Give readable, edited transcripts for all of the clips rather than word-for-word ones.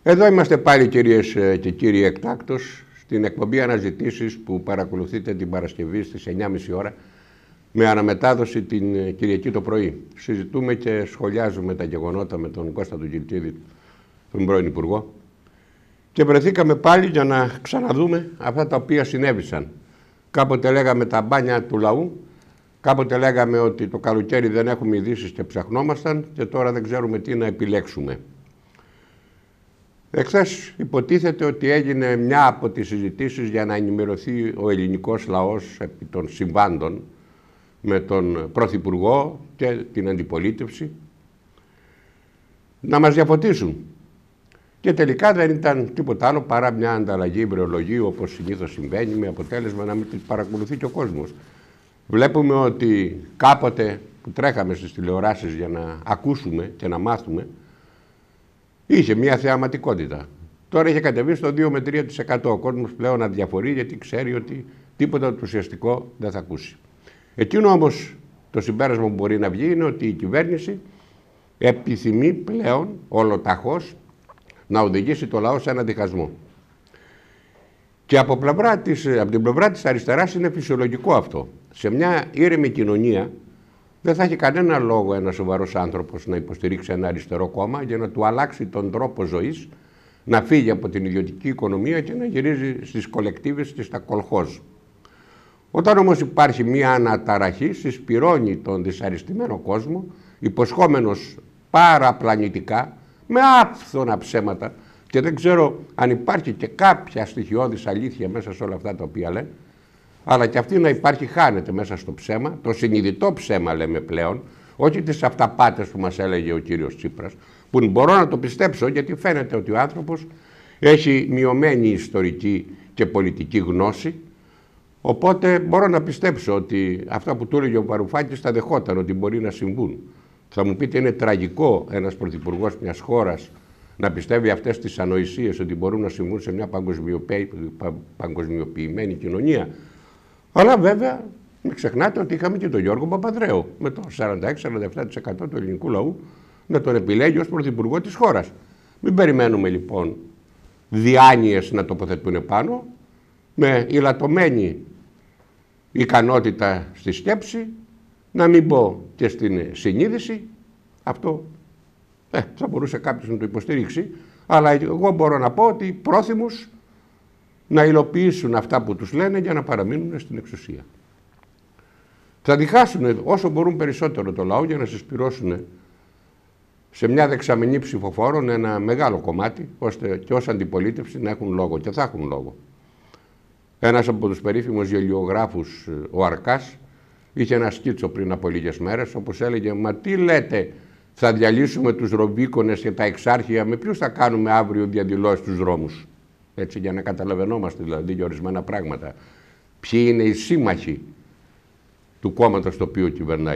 Εδώ είμαστε πάλι, κυρίες και κύριοι, εκτάκτως στην εκπομπή Αναζητήσεις που παρακολουθείτε την Παρασκευή στις 9.30 ώρα με αναμετάδοση την Κυριακή το πρωί. Συζητούμε και σχολιάζουμε τα γεγονότα με τον Κώστα του Κιλτίδη, τον πρώην Υπουργό, και βρεθήκαμε πάλι για να ξαναδούμε αυτά τα οποία συνέβησαν. Κάποτε λέγαμε τα μπάνια του λαού, κάποτε λέγαμε ότι το καλοκαίρι δεν έχουμε ειδήσεις και ψαχνόμασταν, και τώρα δεν ξέρουμε τι να επιλέξουμε. Εχθές υποτίθεται ότι έγινε μια από τις συζητήσεις για να ενημερωθεί ο ελληνικός λαός επί των συμβάντων με τον Πρωθυπουργό και την αντιπολίτευση, να μας διαφωτίσουν. Και τελικά δεν ήταν τίποτα άλλο παρά μια ανταλλαγή ημερολογίου, όπως συνήθως συμβαίνει, με αποτέλεσμα να μην την παρακολουθεί και ο κόσμος. Βλέπουμε ότι κάποτε που τρέχαμε στις τηλεοράσεις για να ακούσουμε και να μάθουμε, είχε μια θεαματικότητα. Τώρα είχε κατεβεί στο 2 με 3%. Ο κόσμος πλέον αδιαφορεί, γιατί ξέρει ότι τίποτα ουσιαστικό δεν θα ακούσει. Εκείνο όμως το συμπέρασμα που μπορεί να βγει είναι ότι η κυβέρνηση επιθυμεί πλέον ολοταχώς να οδηγήσει το λαό σε έναν διχασμό. Και από την πλευρά της αριστεράς είναι φυσιολογικό αυτό. Σε μια ήρεμη κοινωνία δεν θα έχει κανένα λόγο ένας σοβαρός άνθρωπος να υποστηρίξει ένα αριστερό κόμμα για να του αλλάξει τον τρόπο ζωής, να φύγει από την ιδιωτική οικονομία και να γυρίζει στις κολεκτίβες και στα κολχόζ. Όταν όμως υπάρχει μία αναταραχή, συσπυρώνει τον δυσαρεστημένο κόσμο, υποσχόμενος παραπλανητικά, με άφθονα ψέματα, και δεν ξέρω αν υπάρχει και κάποια στοιχειώδης αλήθεια μέσα σε όλα αυτά τα οποία λένε, αλλά και αυτή να υπάρχει χάνεται μέσα στο ψέμα, το συνειδητό ψέμα λέμε πλέον, όχι τις αυταπάτες που μας έλεγε ο κύριος Τσίπρας, που μπορώ να το πιστέψω, γιατί φαίνεται ότι ο άνθρωπος έχει μειωμένη ιστορική και πολιτική γνώση, οπότε μπορώ να πιστέψω ότι αυτά που του έλεγε ο Βαρουφάκης τα δεχόταν ότι μπορεί να συμβούν. Θα μου πείτε, είναι τραγικό ένας πρωθυπουργός μιας χώρας να πιστεύει αυτές τις ανοησίες ότι μπορούν να συμβούν σε μια παγκοσμιοποιημένη κοινωνία. Αλλά βέβαια μην ξεχνάτε ότι είχαμε και τον Γιώργο Παπανδρέου με το 46-47% του ελληνικού λαού να τον επιλέγει ως πρωθυπουργό της χώρας. Μην περιμένουμε λοιπόν διάνοιες να τοποθετούν πάνω, με ηλατωμένη ικανότητα στη σκέψη, να μην πω και στην συνείδηση. Αυτό θα μπορούσε κάποιος να το υποστηρίξει, αλλά εγώ μπορώ να πω ότι πρόθυμους να υλοποιήσουν αυτά που τους λένε για να παραμείνουν στην εξουσία. Θα διχάσουν όσο μπορούν περισσότερο το λαό για να συσπυρώσουν σε μια δεξαμενή ψηφοφόρων ένα μεγάλο κομμάτι, ώστε και ως αντιπολίτευση να έχουν λόγο, και θα έχουν λόγο. Ένας από τους περίφημους γελιογράφους, ο Αρκάς, είχε ένα σκίτσο πριν από λίγες μέρες, όπως έλεγε: «Μα τι λέτε, θα διαλύσουμε τους Ρομπίκονες και τα Εξάρχεια, με ποιους θα κάνουμε αύριο διαδηλώσεις στους δρόμους?» Έτσι, για να καταλαβαίνόμαστε δηλαδή για ορισμένα πράγματα. Ποιοι είναι οι σύμμαχοι του κόμματος το οποίο κυβερνάει.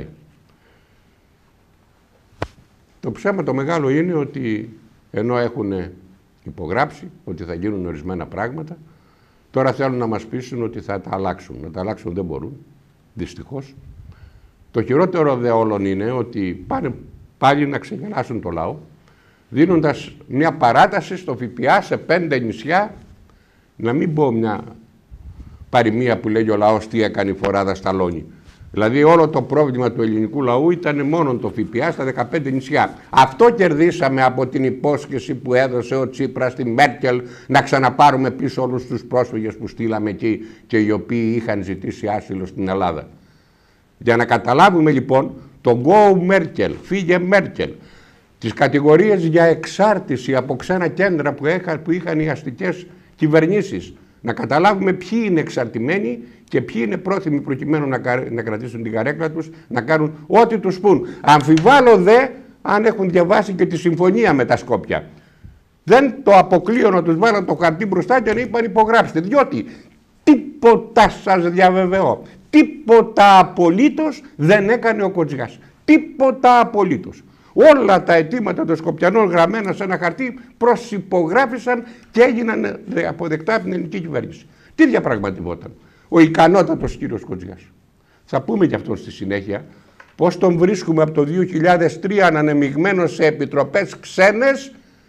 Το ψέμα το μεγάλο είναι ότι ενώ έχουν υπογράψει ότι θα γίνουν ορισμένα πράγματα, τώρα θέλουν να μας πείσουν ότι θα τα αλλάξουν. Να τα αλλάξουν δεν μπορούν, δυστυχώς. Το χειρότερο δε όλων είναι ότι πάνε πάλι να ξεγελάσουν το λαό, δίνοντας μια παράταση στο ΦΠΑ σε 5 νησιά, να μην πω μια παροιμία που λέγει ο λαός τι έκανε η φοράδα σταλώνει. Δηλαδή όλο το πρόβλημα του ελληνικού λαού ήταν μόνο το ΦΠΑ στα 15 νησιά. Αυτό κερδίσαμε από την υπόσχεση που έδωσε ο Τσίπρας στη Μέρκελ, να ξαναπάρουμε πίσω όλους τους πρόσφυγες που στείλαμε εκεί και οι οποίοι είχαν ζητήσει άσυλο στην Ελλάδα. Για να καταλάβουμε λοιπόν το Go Merkel, φύγε Μέρκελ, τις κατηγορίες για εξάρτηση από ξένα κέντρα που είχαν οι αστικές κυβερνήσεις. Να καταλάβουμε ποιοι είναι εξαρτημένοι και ποιοι είναι πρόθυμοι προκειμένου να κρατήσουν την καρέκλα τους, να κάνουν ό,τι τους πουν. Αμφιβάλλω δε αν έχουν διαβάσει και τη συμφωνία με τα Σκόπια. Δεν το αποκλείω να τους βάλουν το χαρτί μπροστά και να είπαν υπογράψτε, διότι τίποτα, σας διαβεβαιώ, τίποτα απολύτως δεν έκανε ο Κοτζιάς. Τίποτα απολύτως. Όλα τα αιτήματα των Σκοπιανών γραμμένα σε ένα χαρτί προσυπογράφησαν και έγιναν αποδεκτά από την ελληνική κυβέρνηση. Τι διαπραγματευόταν ο ικανότατος κύριος Κοτζιάς. Θα πούμε και αυτό στη συνέχεια, πώς τον βρίσκουμε από το 2003 ανανεμιγμένο σε επιτροπές ξένες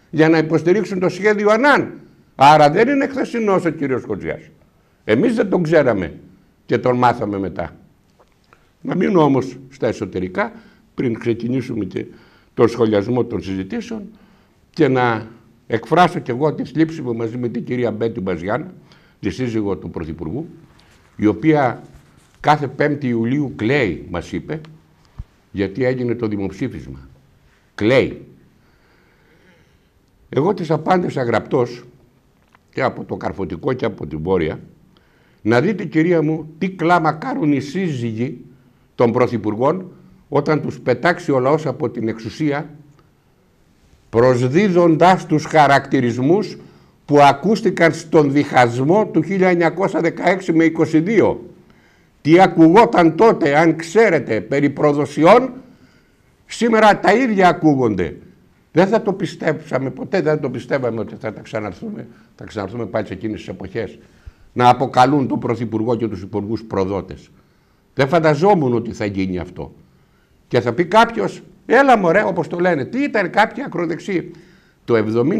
για να υποστηρίξουν το σχέδιο Ανάν. Άρα δεν είναι χθεσινός ο κύριος Κοντζιάς. Εμείς δεν τον ξέραμε και τον μάθαμε μετά. Να μείνω όμως στα εσωτερικά, πριν ξεκινήσουμε και τον σχολιασμό των συζητήσεων, και να εκφράσω και εγώ τη θλίψη μου μαζί με την κυρία Μπέτη Μπαζιάννα, τη σύζυγο του Πρωθυπουργού, η οποία κάθε 5η Ιουλίου κλαίει, μας είπε, γιατί έγινε το δημοψήφισμα. Κλαίει. Εγώ της απάντησα γραπτός και από το Καρφωτικό και από την Βόρεια, να δείτε, κυρία μου, τι κλάμα κάνουν οι σύζυγοι των πρωθυπουργών όταν τους πετάξει ο λαός από την εξουσία, προσδίδοντας τους χαρακτηρισμούς που ακούστηκαν στον διχασμό του 1916 με 22. Τι ακουγόταν τότε, αν ξέρετε, περί προδοσιών, σήμερα τα ίδια ακούγονται. Δεν θα το πιστέψαμε ποτέ, δεν το πιστεύαμε ότι θα ξαναρθούμε πάλι σε εκείνες τις εποχές να αποκαλούν τον Πρωθυπουργό και τους υπουργούς προδότες. Δεν φανταζόμουν ότι θα γίνει αυτό. Και θα πει κάποιος, έλα μωρέ, όπως το λένε, τι ήταν κάποιοι ακροδεξιοί. Το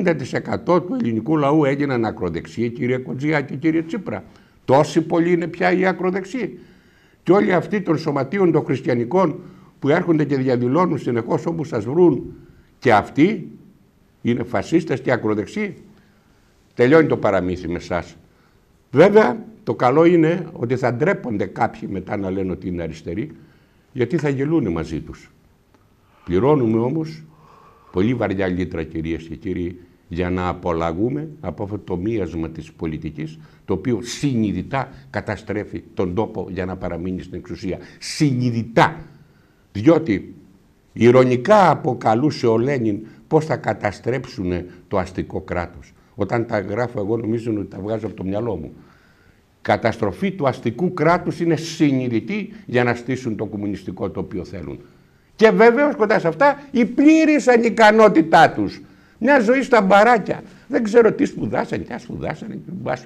70% του ελληνικού λαού έγιναν ακροδεξιοί, κύριε Κοντζιά και κύριε Τσίπρα. Τόσοι πολλοί είναι πια οι ακροδεξιοί. Και όλοι αυτοί των σωματείων των χριστιανικών που έρχονται και διαδηλώνουν συνεχώς όπου σας βρουν, και αυτοί είναι φασίστες και ακροδεξιοί. Τελειώνει το παραμύθι με εσάς. Βέβαια, το καλό είναι ότι θα ντρέπονται κάποιοι μετά να λένε ότι είναι αριστεροί, γιατί θα γελούν μαζί τους. Πληρώνουμε όμως πολύ βαριά λίτρα, κυρίες και κύριοι, για να απολαγούμε από αυτό το μίασμα της πολιτικής, το οποίο συνειδητά καταστρέφει τον τόπο για να παραμείνει στην εξουσία. Συνειδητά. Διότι ηρωνικά αποκαλούσε ο Λένιν πώς θα καταστρέψουν το αστικό κράτος. Όταν τα γράφω εγώ νομίζω ότι τα βγάζω από το μυαλό μου. Καταστροφή του αστικού κράτους είναι συνειδητή για να στήσουν το κομμουνιστικό το οποίο θέλουν. Και βέβαιως κοντά σε αυτά η πλήρης ανικανότητά τους. Μια ζωή στα μπαράκια. Δεν ξέρω τι σπουδάσανε, τι σπουδάσανε.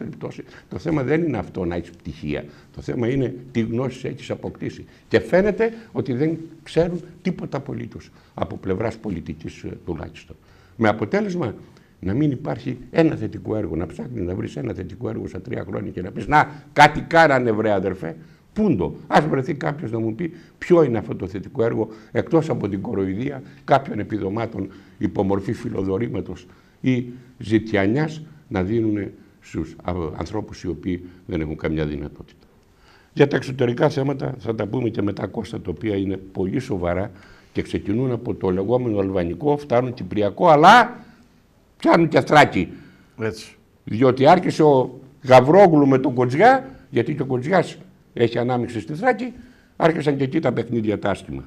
Το θέμα δεν είναι αυτό να έχεις πτυχία. Το θέμα είναι τι γνώσεις έχεις αποκτήσει. Και φαίνεται ότι δεν ξέρουν τίποτα απολύτως από πλευράς πολιτικής τουλάχιστον. Με αποτέλεσμα να μην υπάρχει ένα θετικό έργο, να ψάχνεις να βρεις ένα θετικό έργο στα 3 χρόνια και να πεις να, κάτι κάνανε βρε αδερφέ. Πούντο. Ας βρεθεί κάποιος να μου πει ποιο είναι αυτό το θετικό έργο, εκτός από την κοροϊδία κάποιων επιδομάτων υπομορφή φιλοδορήματος ή ζητιανιάς να δίνουν στους ανθρώπους οι οποίοι δεν έχουν καμιά δυνατότητα. Για τα εξωτερικά θέματα θα τα πούμε και μετά, Κώστα, τα οποία είναι πολύ σοβαρά και ξεκινούν από το λεγόμενο αλβανικό, φτάνουν κυπριακό, αλλά πιάνουν και Θράκη. Έτσι. Διότι άρχισε ο Γαβρόγλου με τον Κοντζιά, γιατί και ο Κοντζιάς έχει ανάμειξη στη Θράκη, άρχισαν και εκεί τα παιχνίδια τα άσχημα.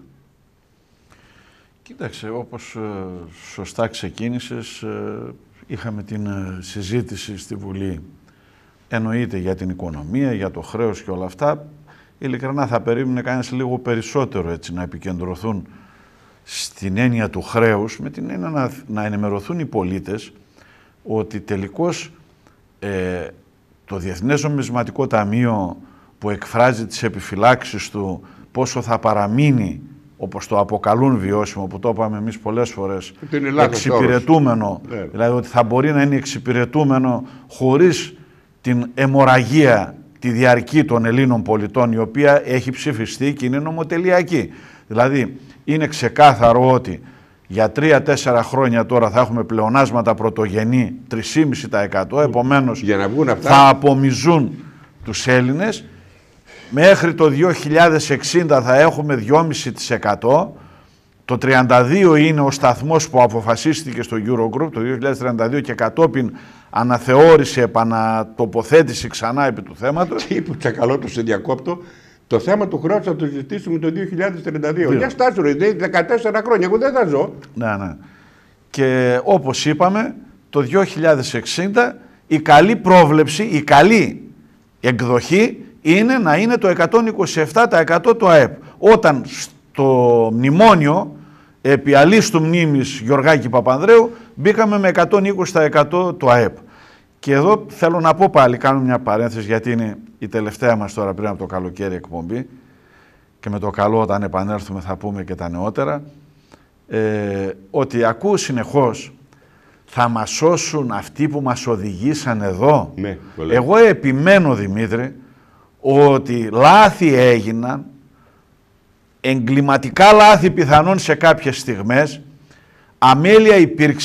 Κοίταξε, όπως σωστά ξεκίνησες, είχαμε την συζήτηση στη Βουλή, εννοείται για την οικονομία, για το χρέος και όλα αυτά. Ειλικρινά θα περίμενε κανείς λίγο περισσότερο έτσι να επικεντρωθούν στην έννοια του χρέους, με την έννοια να ενημερωθούν οι πολίτες ότι τελικώς το Διεθνές Νομισματικό Ταμείο που εκφράζει τις επιφυλάξεις του πόσο θα παραμείνει, όπως το αποκαλούν βιώσιμο, που το είπαμε εμείς πολλές φορές, εξυπηρετούμενο, δηλαδή ότι θα μπορεί να είναι εξυπηρετούμενο χωρίς την αιμορραγία, τη διαρκή των Ελλήνων πολιτών, η οποία έχει ψηφιστεί και είναι νομοτελειακή. Δηλαδή είναι ξεκάθαρο ότι για 3-4 χρόνια τώρα θα έχουμε πλεονάσματα πρωτογενή 3,5%, επομένως θα απομυζούν τους Έλληνες. Μέχρι το 2060 θα έχουμε 2,5%. Το 32 είναι ο σταθμός που αποφασίστηκε στο Eurogroup το 2032 και κατόπιν αναθεώρησε, επανατοποθέτηση ξανά επί του θέματος. Τι που τσακαλώ το σε διακόπτω. Το θέμα του χρόνου θα το συζητήσουμε το 2032. Για στάσου ρε, 14 χρόνια, εγώ δεν θα ζω. Ναι, ναι. Και όπως είπαμε, το 2060 η καλή πρόβλεψη, η καλή εκδοχή είναι να είναι το 127% του ΑΕΠ. Όταν στο μνημόνιο, επί αλίστου μνήμης Γιωργάκη Παπανδρέου, μπήκαμε με 120% του ΑΕΠ. Και εδώ θέλω να πω πάλι, κάνω μια παρένθεση, γιατί είναι η τελευταία μας τώρα πριν από το καλοκαίρι εκπομπή και με το καλό όταν επανέλθουμε θα πούμε και τα νεότερα, ότι ακούω συνεχώς θα μας σώσουν αυτοί που μας οδηγήσαν εδώ? Ναι, εγώ επιμένω, Δημήτρη, ότι λάθη έγιναν, εγκληματικά λάθη πιθανόν σε κάποιες στιγμές, αμέλεια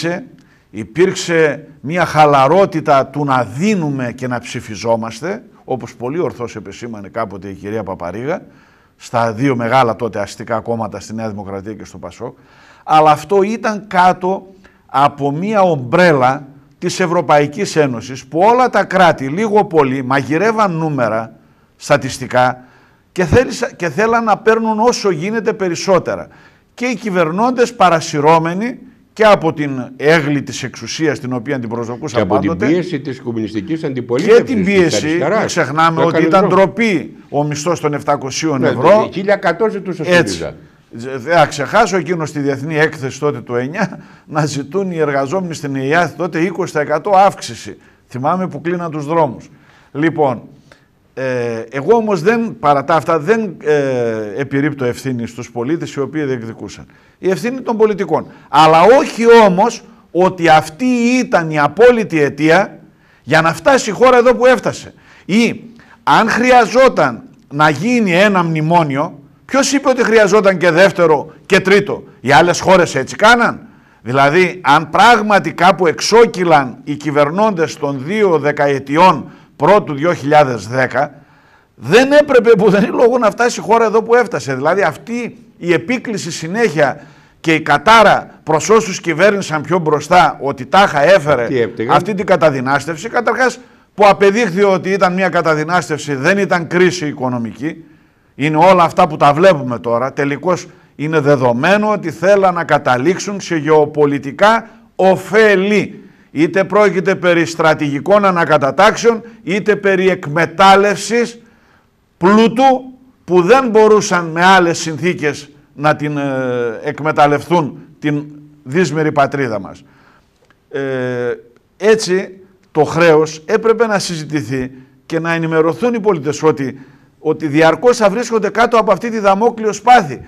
υπήρξε μια χαλαρότητα του να δίνουμε και να ψηφιζόμαστε, όπως πολύ ορθώς επεσήμανε κάποτε η κυρία Παπαρίγα, στα δύο μεγάλα τότε αστικά κόμματα, στη Νέα Δημοκρατία και στο Πασόκ, αλλά αυτό ήταν κάτω από μια ομπρέλα της Ευρωπαϊκής Ένωσης, που όλα τα κράτη λίγο πολύ μαγειρεύαν νούμερα στατιστικά και θέλαν να παίρνουν όσο γίνεται περισσότερα. Και οι κυβερνώντες παρασυρώμενοι και από την έγκλη της εξουσίας την οποία την προσδοκούσαν πάντοτε. Και από την πίεση της κομμουνιστικής αντιπολίτευσης. Και την πίεση, μην ξεχνάμε ότι ήταν ντροπή ο μισθός των 700 ευρώ. 1100 ζητούσε ο ΣΥΡΙΖΑ. Δεν θα ξεχάσω εκείνο στη Διεθνή Έκθεση τότε του 9 να ζητούν οι εργαζόμενοι στην ΕΙΑΘ τότε 20% αύξηση. Θυμάμαι που κλείναν τους δρόμους. Λοιπόν, εγώ όμως παρά τα αυτά δεν επιρρύπτω ευθύνη στους πολίτες οι οποίοι διεκδικούσαν. Η ευθύνη των πολιτικών. Αλλά όχι όμως ότι αυτή ήταν η απόλυτη αιτία για να φτάσει η χώρα εδώ που έφτασε. Ή αν χρειαζόταν να γίνει ένα μνημόνιο, ποιος είπε ότι χρειαζόταν και δεύτερο και τρίτο? Οι άλλες χώρες έτσι κάναν? Δηλαδή, αν πράγματι κάπου εξόκυλαν οι κυβερνώντες των 2 δεκαετιών πρώτου 2010, δεν έπρεπε που δεν είναι λόγο να φτάσει η χώρα εδώ που έφτασε. Δηλαδή, αυτή η επίκληση συνέχεια και η κατάρα προς όσους κυβέρνησαν πιο μπροστά ότι τάχα έφερε αυτή την καταδυνάστευση, καταρχάς που απεδείχθη ότι ήταν μια καταδυνάστευση, δεν ήταν κρίση οικονομική. Είναι όλα αυτά που τα βλέπουμε τώρα. Τελικώς είναι δεδομένο ότι θέλαν να καταλήξουν σε γεωπολιτικά ωφέλη. Είτε πρόκειται περί στρατηγικών ανακατατάξεων, είτε περί εκμετάλλευσης πλούτου που δεν μπορούσαν με άλλες συνθήκες να την εκμεταλλευτούν την δύσμερη πατρίδα μας. Έτσι το χρέος έπρεπε να συζητηθεί και να ενημερωθούν οι πολίτες ότι διαρκώς θα βρίσκονται κάτω από αυτή τη δαμόκλειο σπάθη.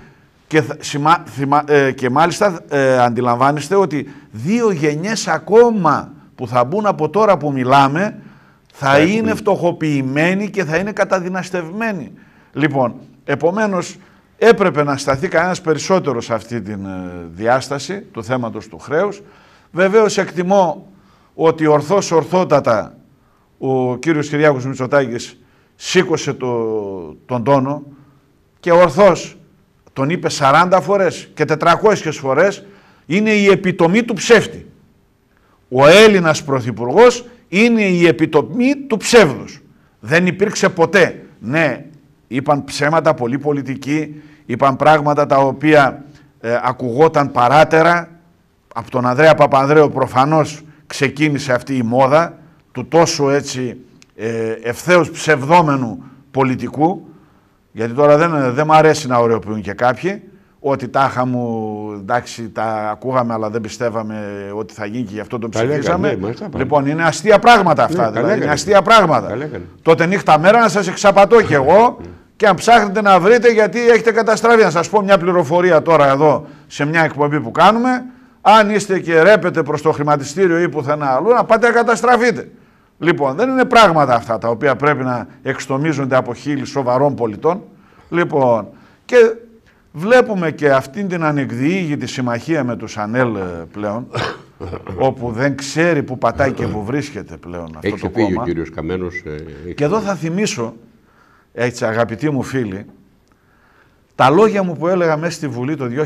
Και μάλιστα αντιλαμβάνεστε ότι 2 γενιές ακόμα που θα μπουν από τώρα που μιλάμε θα είναι φτωχοποιημένοι και θα είναι καταδυναστευμένοι. Λοιπόν, επομένως έπρεπε να σταθεί κανένας περισσότερο σε αυτή τη διάσταση του θέματος του χρέους. Βεβαίως εκτιμώ ότι ορθότατα ο κύριος Κυριάκος Μητσοτάκης σήκωσε τον τόνο και ορθώς τον είπε 40 φορές και 400 φορές, είναι η επιτομή του ψεύτη. Ο Έλληνας πρωθυπουργός είναι η επιτομή του ψεύδους. Δεν υπήρξε ποτέ. Ναι, είπαν ψέματα πολύ πολιτικοί, είπαν πράγματα τα οποία ακουγόταν παράτερα. Από τον Ανδρέα Παπανδρέου προφανώς ξεκίνησε αυτή η μόδα του τόσο έτσι ευθέως ψευδόμενου πολιτικού, γιατί τώρα δεν μου αρέσει να ωρεοποιούν και κάποιοι ότι τάχα μου, εντάξει, τα ακούγαμε αλλά δεν πιστεύαμε ότι θα γίνει και γι' αυτό το ψηφίσαμε. Λοιπόν, είναι αστεία πράγματα αυτά, δηλαδή, είναι αστεία πράγματα. Τότε νύχτα μέρα να σας εξαπατώ κι εγώ και αν ψάχνετε να βρείτε γιατί έχετε καταστραφεί. Να σας πω μια πληροφορία τώρα εδώ σε μια εκπομπή που κάνουμε, αν είστε και ρέπετε προς το χρηματιστήριο ή πουθενά αλλού, να πάτε να καταστραφείτε. Λοιπόν, δεν είναι πράγματα αυτά τα οποία πρέπει να εξτομίζονται από χείλη σοβαρών πολιτών. Λοιπόν, και βλέπουμε και αυτήν την ανεκδιήγητη συμμαχία με τους ΑΝΕΛ πλέον, όπου δεν ξέρει που πατάει και που βρίσκεται πλέον αυτό έχει το φύγει κόμμα. Ο κύριος Καμένος. Και εδώ θα θυμίσω, έτσι αγαπητοί μου φίλοι, τα λόγια μου που έλεγα μέσα στη Βουλή το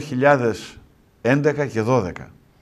2011 και 2012.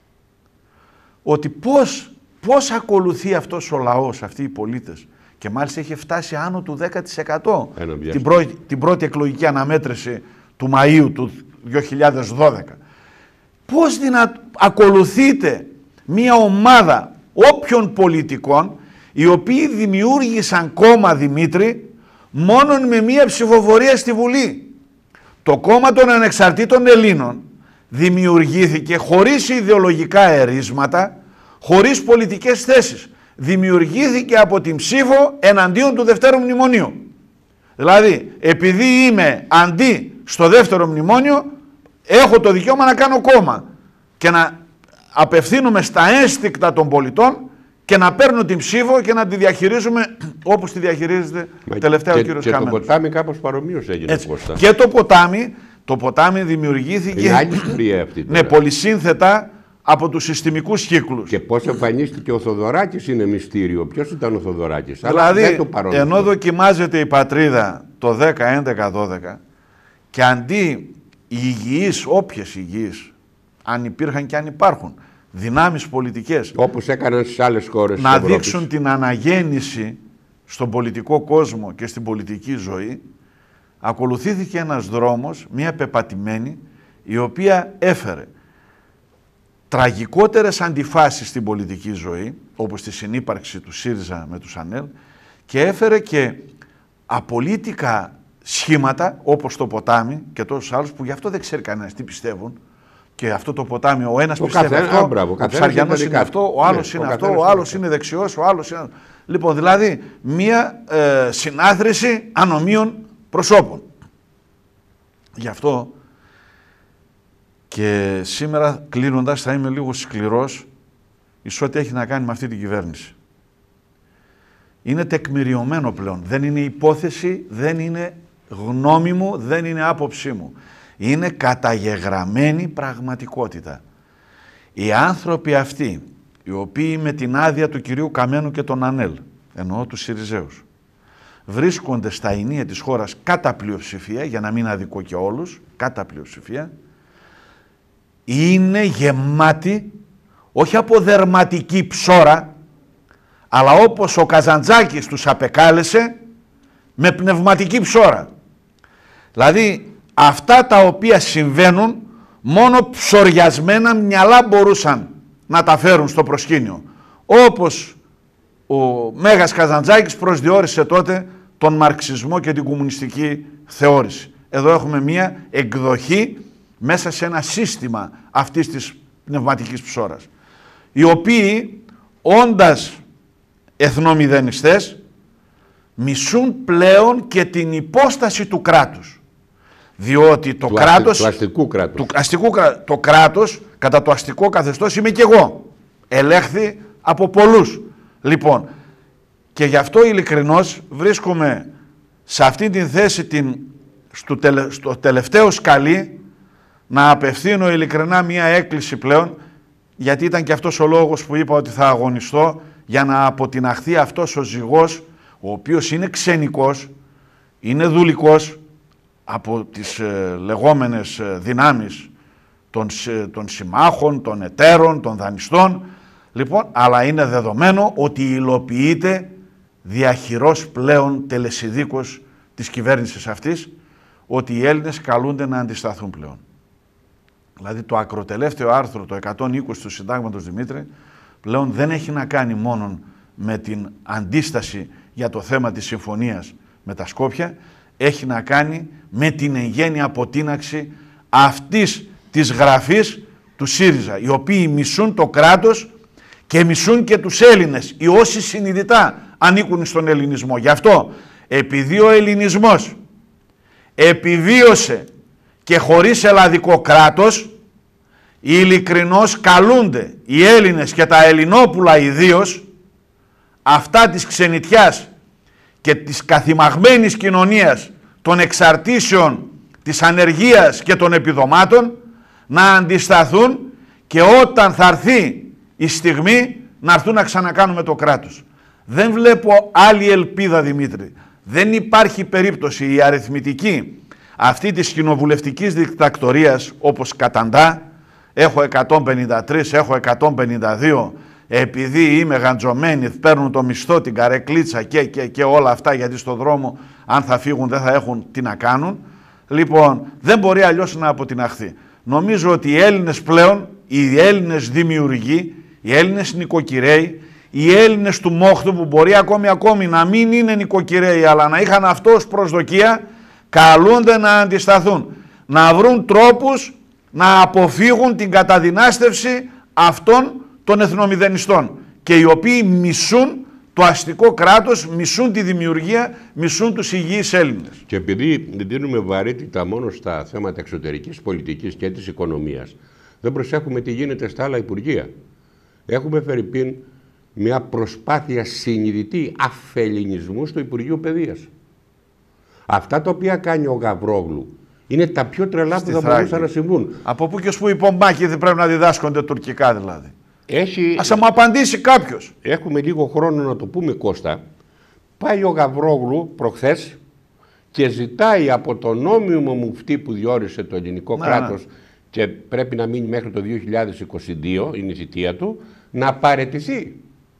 Ότι πώς ακολουθεί αυτός ο λαός, αυτοί οι πολίτες, και μάλιστα είχε φτάσει άνω του 10% την πρώτη εκλογική αναμέτρηση του Μαΐου του 2012. Πώς ακολουθείτε μία ομάδα όποιων πολιτικών οι οποίοι δημιούργησαν κόμμα, Δημήτρη, μόνον με μία ψηφοφορία στη Βουλή. Το κόμμα των Ανεξαρτήτων Ελλήνων δημιουργήθηκε χωρίς ιδεολογικά ερίσματα, χωρίς πολιτικές θέσεις. Δημιουργήθηκε από την ψήφο εναντίον του δεύτερου μνημονίου. Δηλαδή, επειδή είμαι αντί στο δεύτερο μνημόνιο, έχω το δικαίωμα να κάνω κόμμα και να απευθύνουμε στα ένστικτα των πολιτών και να παίρνουν την ψήφο και να τη διαχειρίζουμε όπως τη διαχειρίζεται τελευταία ο κύριος Καμένος. Και το ποτάμι κάπως παρομοίως έγινε, Κώστα. Και το ποτάμι δημιουργήθηκε. Είναι άλλη ιστορία αυτή. Ναι, πολυσύνθετα από τους συστημικούς κύκλους. Και πώς εμφανίστηκε ο Θοδωράκης είναι μυστήριο. Ποιος ήταν ο Θοδωράκης? Δηλαδή, ενώ δοκιμάζεται η πατρίδα το 10, 11, 12 και αντί οι υγιείς, όποιες υγιείς, αν υπήρχαν και αν υπάρχουν, δυνάμεις πολιτικές, όπως έκαναν στις άλλες χώρες να δείξουν την αναγέννηση στον πολιτικό κόσμο και στην πολιτική ζωή, ακολουθήθηκε ένας δρόμος, μια πεπατημένη, η οποία έφερε τραγικότερες αντιφάσεις στην πολιτική ζωή, όπως τη συνύπαρξη του ΣΥΡΙΖΑ με τους ΑΝΕΛ, και έφερε και απολύτικα σχήματα, όπως το ποτάμι και τόσους άλλους, που γι' αυτό δεν ξέρει κανένας τι πιστεύουν. Και αυτό το ποτάμι, ο ένας πιστεύει αυτό, ο Ψαριανός είναι αυτό, ο άλλος είναι αυτό, ο άλλος είναι δεξιός, ο άλλος είναι... Λοιπόν, δηλαδή, μία συνάθρηση ανομοίων προσώπων. Γι' αυτό και σήμερα, κλείνοντας, θα είμαι λίγο σκληρός εις ό,τι έχει να κάνει με αυτή την κυβέρνηση. Είναι τεκμηριωμένο πλέον. Δεν είναι υπόθεση, δεν είναι γνώμη μου, δεν είναι άποψή μου. Είναι καταγεγραμμένη πραγματικότητα. Οι άνθρωποι αυτοί, οι οποίοι με την άδεια του κυρίου Καμένου και των ΑΝΕΛ, εννοώ τους Συριζέους, βρίσκονται στα ηνία της χώρας κατά πλειοψηφία, για να μην αδικώ και όλους, κατά πλειοψηφία, είναι γεμάτοι, όχι από δερματική ψώρα, αλλά όπως ο Καζαντζάκης τους απεκάλεσε, με πνευματική ψώρα. Δηλαδή, αυτά τα οποία συμβαίνουν, μόνο ψωριασμένα μυαλά μπορούσαν να τα φέρουν στο προσκήνιο. Όπως ο Μέγας Καζαντζάκης προσδιορίσε τότε τον μαρξισμό και την κομμουνιστική θεώρηση. Εδώ έχουμε μία εκδοχή μέσα σε ένα σύστημα αυτής της πνευματικής ψώρας, οι οποίοι, όντας εθνομηδενιστές, μισούν πλέον και την υπόσταση του κράτους. Διότι το κράτος, το κράτος, κατά το αστικό καθεστώς είμαι και εγώ. Ελέγχθη από πολλούς. Λοιπόν, και γι' αυτό ειλικρινώς βρίσκομαι σε αυτή την θέση, στο τελευταίο σκαλί, να απευθύνω ειλικρινά μία έκκληση πλέον, γιατί ήταν και αυτός ο λόγος που είπα ότι θα αγωνιστώ, για να αποτιναχθεί αυτός ο ζυγός, ο οποίος είναι ξενικός, είναι δουλικός από τις λεγόμενες δυνάμεις των συμμάχων, των εταίρων, των δανειστών, λοιπόν, αλλά είναι δεδομένο ότι υλοποιείται διαχειρός πλέον τελεσιδίκος της κυβέρνησης αυτής, ότι οι Έλληνες καλούνται να αντισταθούν πλέον. Δηλαδή το ακροτελεύθεο άρθρο, το 120 του Συντάγματος, Δημήτρη, πλέον δεν έχει να κάνει μόνο με την αντίσταση για το θέμα της συμφωνίας με τα Σκόπια, έχει να κάνει με την εγγένεια αποτείναξη αυτής της γραφής του ΣΥΡΙΖΑ, οι οποίοι μισούν το κράτος και μισούν και τους Έλληνες, οι όσοι συνειδητά ανήκουν στον ελληνισμό. Γι' αυτό, επειδή ο ελληνισμός επιβίωσε και χωρίς ελλαδικό κράτος, ειλικρινώς καλούνται οι Έλληνες και τα Ελληνόπουλα ιδίως, αυτά της ξενιτιάς και της καθημαγμένης κοινωνίας, των εξαρτήσεων, της ανεργίας και των επιδομάτων, να αντισταθούν και όταν θα έρθει η στιγμή να έρθουν να ξανακάνουμε το κράτος. Δεν βλέπω άλλη ελπίδα, Δημήτρη. Δεν υπάρχει περίπτωση η αριθμητική αυτή της κοινοβουλευτικής δικτακτορίας, όπως καταντά, έχω 153, έχω 152, επειδή είμαι γαντζωμένη, παίρνουν το μισθό, την καρεκλίτσα και όλα αυτά, γιατί στον δρόμο αν θα φύγουν δεν θα έχουν τι να κάνουν. Λοιπόν, δεν μπορεί αλλιώς να αποτιναχθεί. Νομίζω ότι οι Έλληνες πλέον, οι Έλληνες δημιουργοί, οι Έλληνες νοικοκυρέοι, οι Έλληνες του μόχθου, που μπορεί ακόμη να μην είναι νοικοκυρέοι, αλλά να είχαν αυτό ως προσδοκία, καλούνται να αντισταθούν, να βρουν τρόπους να αποφύγουν την καταδυνάστευση αυτών των εθνομηδενιστών, και οι οποίοι μισούν το αστικό κράτος, μισούν τη δημιουργία, μισούν τους υγιείς Έλληνες. Και επειδή δίνουμε βαρύτητα μόνο στα θέματα εξωτερικής πολιτικής και της οικονομίας, Δεν προσέχουμε τι γίνεται στα άλλα υπουργεία. Έχουμε φερειπίν μια προσπάθεια συνειδητή αφελληνισμού στο Υπουργείο Παιδείας. Αυτά τα οποία κάνει ο Γαβρόγλου είναι τα πιο τρελά που θα μπορούσαν να συμβούν. Από πού και ως πού οι Πομπάκοι δεν πρέπει να διδάσκονται τουρκικά δηλαδή? Ας μου απαντήσει κάποιος. Έχουμε λίγο χρόνο να το πούμε, Κώστα. Πάει ο Γαβρόγλου προχθές και ζητάει από τον νόμιμο μουφτί που διόρισε το ελληνικό κράτος και πρέπει να μείνει μέχρι το 2022, είναι η θητεία του, να παραιτηθεί.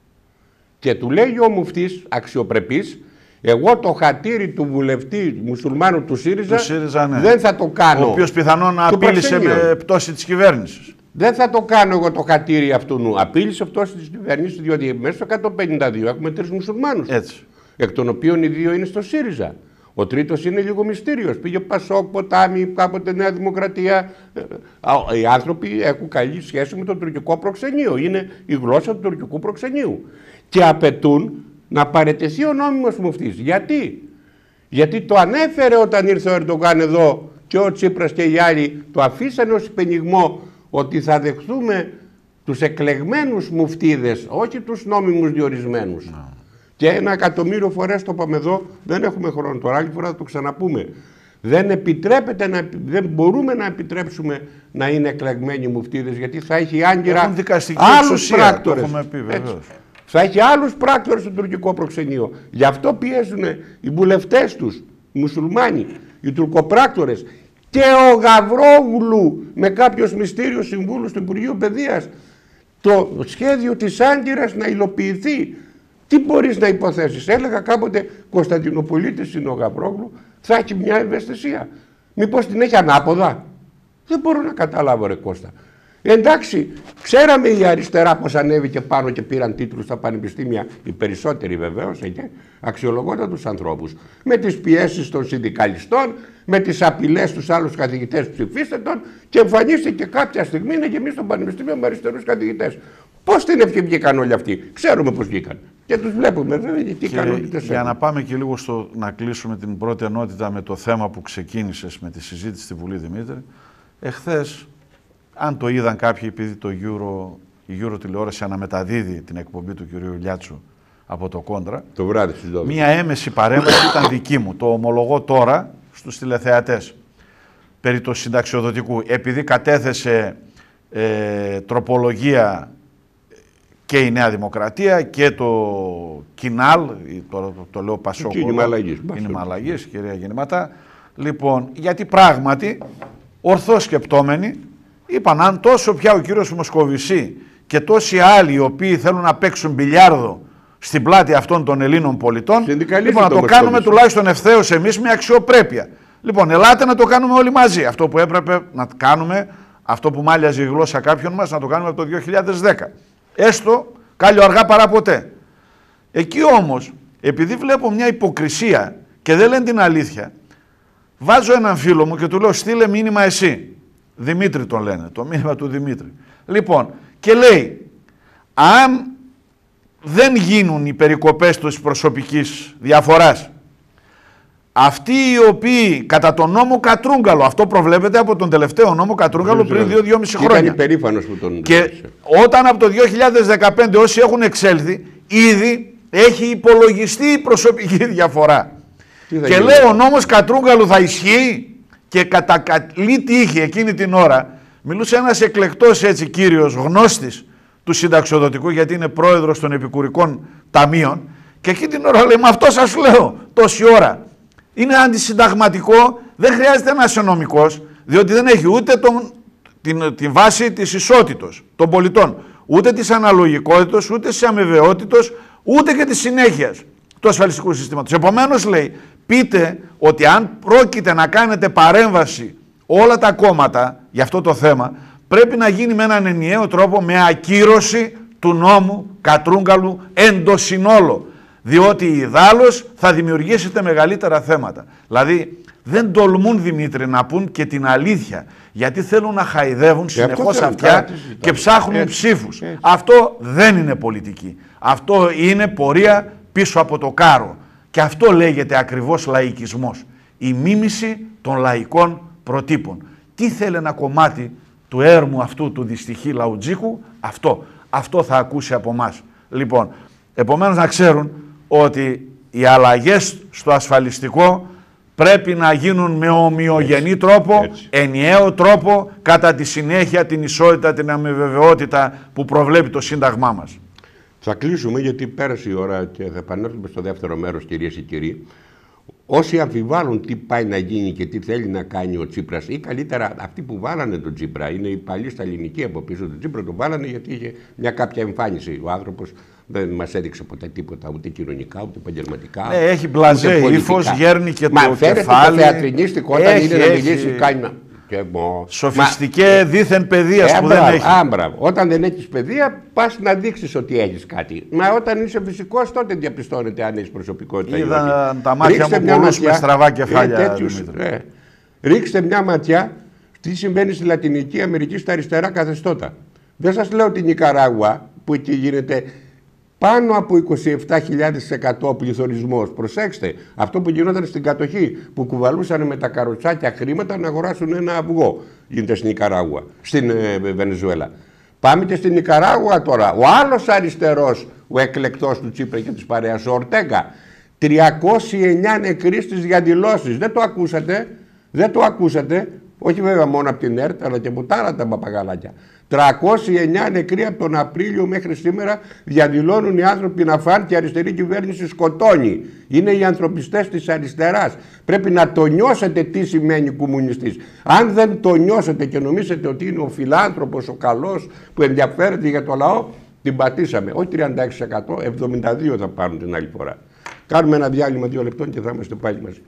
Και του λέει ο μουφτής αξιοπρεπής, εγώ το χατήρι του βουλευτή μουσουλμάνου του ΣΥΡΙΖΑ, ναι, δεν θα το κάνω. Ο οποίος πιθανόν απείλησε με πτώση της κυβέρνησης. Δεν θα το κάνω εγώ το χατήρι αυτού νου. Απείλησε πτώση της κυβέρνησης, διότι μέσα στο 152 έχουμε 3 μουσουλμάνους. Έτσι. Εκ των οποίων οι 2 είναι στο ΣΥΡΙΖΑ. Ο τρίτος είναι λίγο μυστήριος. Πήγε Πασόκ, Ποτάμι, κάποτε Νέα Δημοκρατία. Οι άνθρωποι έχουν καλή σχέση με το τουρκικό προξενείο. Είναι η γλώσσα του τουρκικού προξενείου. Και απαιτούν να παραιτηθεί ο νόμιμος μουφτής. Γιατί? Γιατί το ανέφερε όταν ήρθε ο Ερντογάν εδώ και ο Τσίπρας και οι άλλοι το αφήσανε ως υπενιγμό ότι θα δεχθούμε τους εκλεγμένους μουφτίδες, όχι τους νόμιμους διορισμένους. Και 1 εκατομμύριο φορές το είπαμε εδώ, δεν έχουμε χρόνο τώρα, άλλη φορά θα το ξαναπούμε. Δεν επιτρέπεται, δεν μπορούμε να επιτρέψουμε να είναι εκλεγμένοι μουφτίδες, γιατί θα έχει άγκυρα άλλους πράκτορες. Θα έχει άλλους πράκτορες στο τουρκικό προξενείο. Γι' αυτό πιέζουν οι βουλευτές τους, οι μουσουλμάνοι, οι τουρκοπράκτορες και ο Γαβρόγλου με κάποιους μυστήριους συμβούλους του Υπουργείου Παιδείας το σχέδιο της άγκυρας να υλοποιηθεί. Τι μπορείς να υποθέσεις? Έλεγα κάποτε Κωνσταντινοπολίτης είναι ο Γαβρόγλου, θα έχει μια ευαισθησία. Μήπως την έχει ανάποδα? Δεν μπορώ να καταλάβω, ρε Κώστα. Εντάξει, ξέραμε η αριστερά πως ανέβηκε πάνω και πήραν τίτλους στα πανεπιστήμια, οι περισσότεροι βεβαίως, αξιολογότατους ανθρώπους, με τις πιέσεις των συνδικαλιστών, με τις απειλές τους άλλους καθηγητές ψηφίστε τον, και εμφανίστηκε κάποια στιγμή να γεμίσει το πανεπιστήμιο με αριστερούς καθηγητές. Πώς την ευχή βγήκαν όλοι αυτοί? Ξέρουμε πώς βγήκαν. Και τους βλέπουμε, βέβαια, τι ικανότητες. Για να πάμε και λίγο να κλείσουμε την πρώτη ενότητα με το θέμα που ξεκίνησες με τη συζήτηση στη Βουλή, Δημήτρη. Εχθές, αν το είδαν κάποιοι, επειδή η Euro τηλεόραση αναμεταδίδει την εκπομπή του κυρίου Λιάτσου από το Κόντρα, το βράδυ στις 12. Μία έμεση παρέμβαση ήταν δική μου. Το ομολογώ τώρα στους τηλεθεατές. Περί του συνταξιοδοτικού. Επειδή κατέθεσε τροπολογία και η Νέα Δημοκρατία και το Κινάλ, το λέω Πασόκ, είναι μαλαγής, κυρία Γεννηματά. Λοιπόν, γιατί πράγματι ορθώς σκεπτόμενοι είπαν, αν τόσο πια ο κύριος Μοσκοβισή και τόσοι άλλοι οι οποίοι θέλουν να παίξουν μπιλιάρδο στην πλάτη αυτών των Ελλήνων πολιτών, λοιπόν, να το κάνουμε τουλάχιστον ευθέως εμείς με αξιοπρέπεια. Λοιπόν, ελάτε να το κάνουμε όλοι μαζί. Αυτό που έπρεπε να κάνουμε, αυτό που μάλιαζε η γλώσσα κάποιων μας, να το κάνουμε από το 2010. Έστω, κάλλιο αργά παρά ποτέ. Εκεί όμως, επειδή βλέπω μια υποκρισία και δεν λένε την αλήθεια, βάζω έναν φίλο μου και του λέω, στείλε μήνυμα εσύ. Δημήτρη τον λένε, το μήνυμα του Δημήτρη. Λοιπόν, και λέει, αν δεν γίνουν οι περικοπές της προσωπικής διαφοράς, αυτοί οι οποίοι κατά τον νόμο Κατρούγκαλο, αυτό προβλέπεται από τον τελευταίο νόμο Κατρούγκαλο πριν 2-2,5 χρόνια. Ήταν υπερήφανος που τον και όταν από το 2015 όσοι έχουν εξέλθει, ήδη έχει υπολογιστεί η προσωπική διαφορά. Και λέει ο νόμος Κατρούγκαλου θα ισχύει, και κατά καλή τύχη εκείνη την ώρα μιλούσε ένας εκλεκτός έτσι κύριος γνώστης του συνταξιοδοτικού, γιατί είναι πρόεδρος των επικουρικών ταμείων, και εκείνη την ώρα λέει, με αυτό σας λέω τόση ώρα. Είναι αντισυνταγματικό, δεν χρειάζεται ένας νομικός, διότι δεν έχει ούτε τη βάση της ισότητος των πολιτών, ούτε της αναλογικότητας, ούτε της αμοιβαιότητας, ούτε και της συνέχειας του ασφαλιστικού συστήματος. Επομένως, λέει, πείτε ότι αν πρόκειται να κάνετε παρέμβαση όλα τα κόμματα για αυτό το θέμα, πρέπει να γίνει με έναν ενιαίο τρόπο, με ακύρωση του νόμου Κατρούγκαλου εντός συνόλου. Διότι ιδάλλως θα δημιουργήσετε μεγαλύτερα θέματα. Δηλαδή δεν τολμούν, Δημήτρη, να πούν και την αλήθεια, γιατί θέλουν να χαϊδεύουν συνεχώς αυτιά και ψάχνουν ψήφους. Αυτό δεν είναι πολιτική. Αυτό είναι πορεία πίσω από το κάρο. Και αυτό λέγεται ακριβώς λαϊκισμός. Η μίμηση των λαϊκών προτύπων. Τι θέλει ένα κομμάτι του έρμου αυτού του δυστυχή λαουτζίκου, αυτό θα ακούσει από εμάς. Λοιπόν, επομένως να ξέρουν ότι οι αλλαγές στο ασφαλιστικό πρέπει να γίνουν με ομοιογενή τρόπο, ενιαίο τρόπο, κατά τη συνέχεια την ισότητα, την αμοιβαιότητα που προβλέπει το Σύνταγμά μας. Θα κλείσουμε γιατί πέρασε η ώρα και θα επανέλθουμε στο δεύτερο μέρος, κυρίες και κύριοι. Όσοι αμφιβάλλουν τι πάει να γίνει και τι θέλει να κάνει ο Τσίπρας, ή καλύτερα αυτοί που βάλανε τον Τσίπρα, είναι οι παλιοί στα ελληνική από πίσω του Τσίπρα, τον βάλανε γιατί είχε μια κάποια εμφάνιση. Ο άνθρωπος δεν μας έδειξε ποτέ τίποτα, ούτε κοινωνικά, ούτε επαγγελματικά. Ναι, έχει μπλαζέ ύφος, γέρνει και το κεφάλι. Μα φέρεται το θεατρινίστικο όταν είναι να μιλήσει, κάνει να... Σοφιστικέ δίθεν παιδείας που δεν έχει. Όταν δεν έχεις παιδεία, πας να δείξεις ότι έχεις κάτι. Μα όταν είσαι φυσικός, τότε διαπιστώνεται αν έχεις προσωπικότητα. Είδα τα μάτια μου πολλούς με στραβά κεφάλια. Ρίξτε μια ματιά τι συμβαίνει στη Λατινική Αμερική στα αριστερά καθεστώτα. Δεν σας λέω την Νικαράγουα που εκεί γίνεται πάνω από 27.000% πληθωρισμός. Προσέξτε, αυτό που γινόταν στην κατοχή, που κουβαλούσαν με τα καροτσάκια χρήματα να αγοράσουν ένα αυγό, γίνεται στην Νικαράγουα, στην Βενεζουέλα. Πάμε και στην Νικαράγουα τώρα. Ο άλλος αριστερός, ο εκλεκτός του Τσίπρα και της παρέας, ο Ορτέγκα, 309 νεκροί στις διαδηλώσεις. Δεν το ακούσατε, δεν το ακούσατε. Όχι βέβαια μόνο από την ΕΡΤ, αλλά και από τα άλλα τα παπαγαλάκια. 309 νεκροί από τον Απρίλιο μέχρι σήμερα διαδηλώνουν οι άνθρωποι να φάνε και η αριστερή κυβέρνηση σκοτώνει. Είναι οι ανθρωπιστές της αριστεράς. Πρέπει να το νιώσετε τι σημαίνει κομμουνιστής. Αν δεν το νιώσετε και νομίζετε ότι είναι ο φιλάνθρωπος, ο καλός που ενδιαφέρεται για το λαό, την πατήσαμε. Όχι 36%, 72% θα πάρουν την άλλη φορά. Κάνουμε ένα διάλειμμα 2 λεπτών και θα είμαστε πάλι μαζί.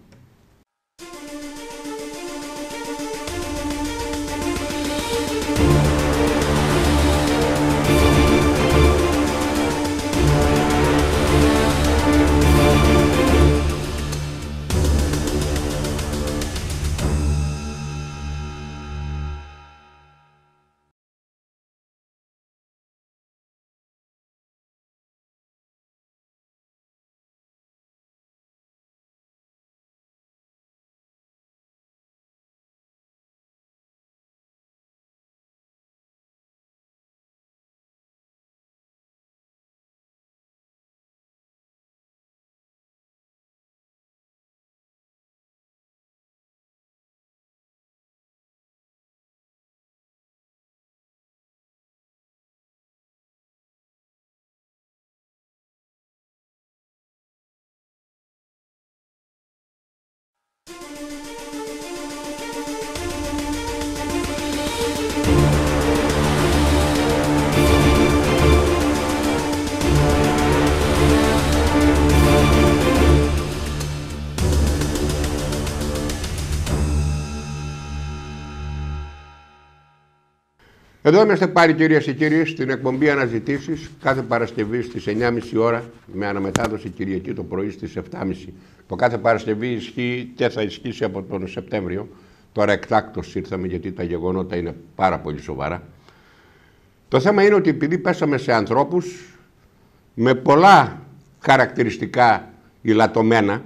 Εδώ είμαστε πάλι, κυρίες και κύριοι, στην εκπομπή Αναζητήσεις, κάθε Παρασκευή στις 9.30 ώρα, με αναμετάδοση Κυριακή το πρωί στις 7.30. Το κάθε Παρασκευή ισχύει και θα ισχύσει από τον Σεπτέμβριο. Τώρα εκτάκτως ήρθαμε γιατί τα γεγονότα είναι πάρα πολύ σοβαρά. Το θέμα είναι ότι επειδή πέσαμε σε ανθρώπους με πολλά χαρακτηριστικά υλατωμένα,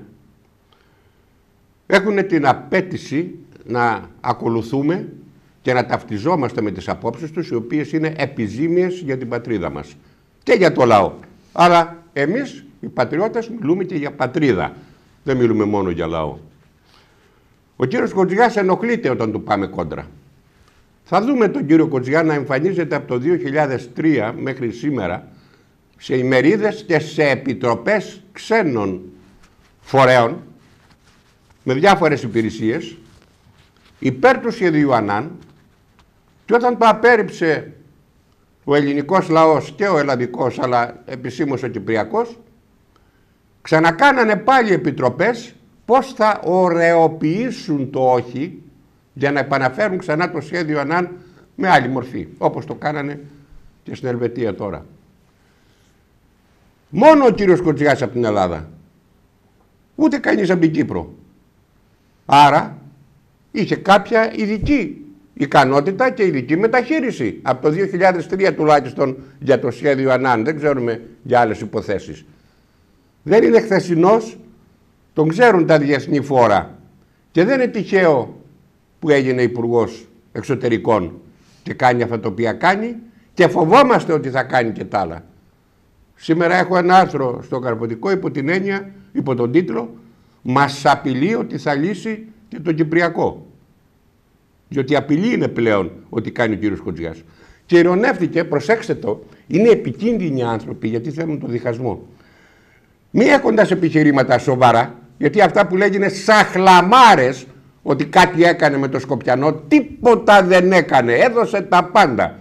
έχουν την απέτηση να ακολουθούμε και να ταυτιζόμαστε με τις απόψεις τους, οι οποίες είναι επιζήμιες για την πατρίδα μας και για το λαό. Αλλά εμείς οι πατριώτες μιλούμε και για πατρίδα, δεν μιλούμε μόνο για λαό. Ο κύριος Κοτζιάς ενοχλείται όταν του πάμε κόντρα. Θα δούμε τον κύριο Κοτζιά να εμφανίζεται από το 2003 μέχρι σήμερα σε ημερίδες και σε επιτροπές ξένων φορέων με διάφορες υπηρεσίες υπέρ του σχεδίου Ανάν, και όταν το απέρριψε ο ελληνικός λαός και ο ελλαδικός, αλλά επισήμως ο κυπριακός, ξανακάνανε πάλι επιτροπές πώς θα ωρεοποιήσουν το όχι για να επαναφέρουν ξανά το σχέδιο Ανάν με άλλη μορφή, όπως το κάνανε και στην Ελβετία τώρα. Μόνο ο κύριος Κοτζιάς από την Ελλάδα, ούτε κανείς από την Κύπρο. Άρα είχε κάποια ειδική ικανότητα και ειδική μεταχείριση από το 2003 τουλάχιστον για το σχέδιο Ανάν. Δεν ξέρουμε για άλλες υποθέσεις. Δεν είναι χθεσινός, τον ξέρουν τα διεθνή φόρα και δεν είναι τυχαίο που έγινε υπουργός εξωτερικών και κάνει αυτά τα οποία κάνει και φοβόμαστε ότι θα κάνει και τα άλλα. Σήμερα έχω ένα άρθρο στο Καρποτικό υπό τον τίτλο «Μας απειλεί ότι θα λύσει και το Κυπριακό». Διότι απειλή είναι πλέον ότι κάνει ο κύριος Χοντζιάς. Και ειρωνεύτηκε, προσέξτε το, είναι επικίνδυνοι άνθρωποι γιατί θέλουν το διχασμό. Μη έχοντας επιχειρήματα σοβαρά, γιατί αυτά που λέγει είναι σαχλαμάρες, ότι κάτι έκανε με το Σκοπιανό, τίποτα δεν έκανε, έδωσε τα πάντα.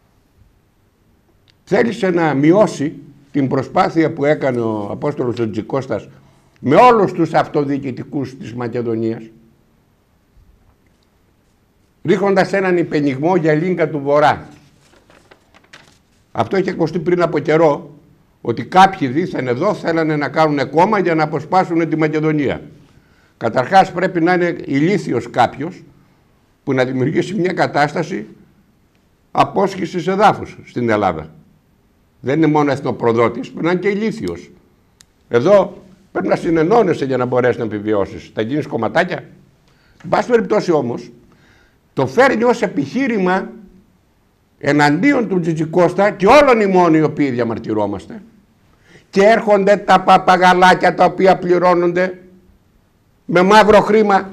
Θέλησε να μειώσει την προσπάθεια που έκανε ο Απόστολος Τζικώστας με όλους τους αυτοδιοικητικούς της Μακεδονίας, ρίχνοντας έναν υπενιγμό για Λίγκα του Βορρά. Αυτό είχε ακουστεί πριν από καιρό, ότι κάποιοι δήθεν εδώ θέλανε να κάνουν κόμμα για να αποσπάσουν τη Μακεδονία. Καταρχάς πρέπει να είναι ηλίθιος κάποιος που να δημιουργήσει μια κατάσταση απόσχησης εδάφους στην Ελλάδα. Δεν είναι μόνο εθνοπροδότης, πρέπει να είναι και ηλίθιος. Εδώ πρέπει να συνενώνεσαι για να μπορέσεις να επιβιώσεις. Θα γίνεις κομματάκια. Εν πάση περιπτώσει όμως, το φέρνει ως επιχείρημα εναντίον του Τζιτζικώστα και όλων ημών οι οποίοι διαμαρτυρόμαστε, και έρχονται τα παπαγαλάκια τα οποία πληρώνονται με μαύρο χρήμα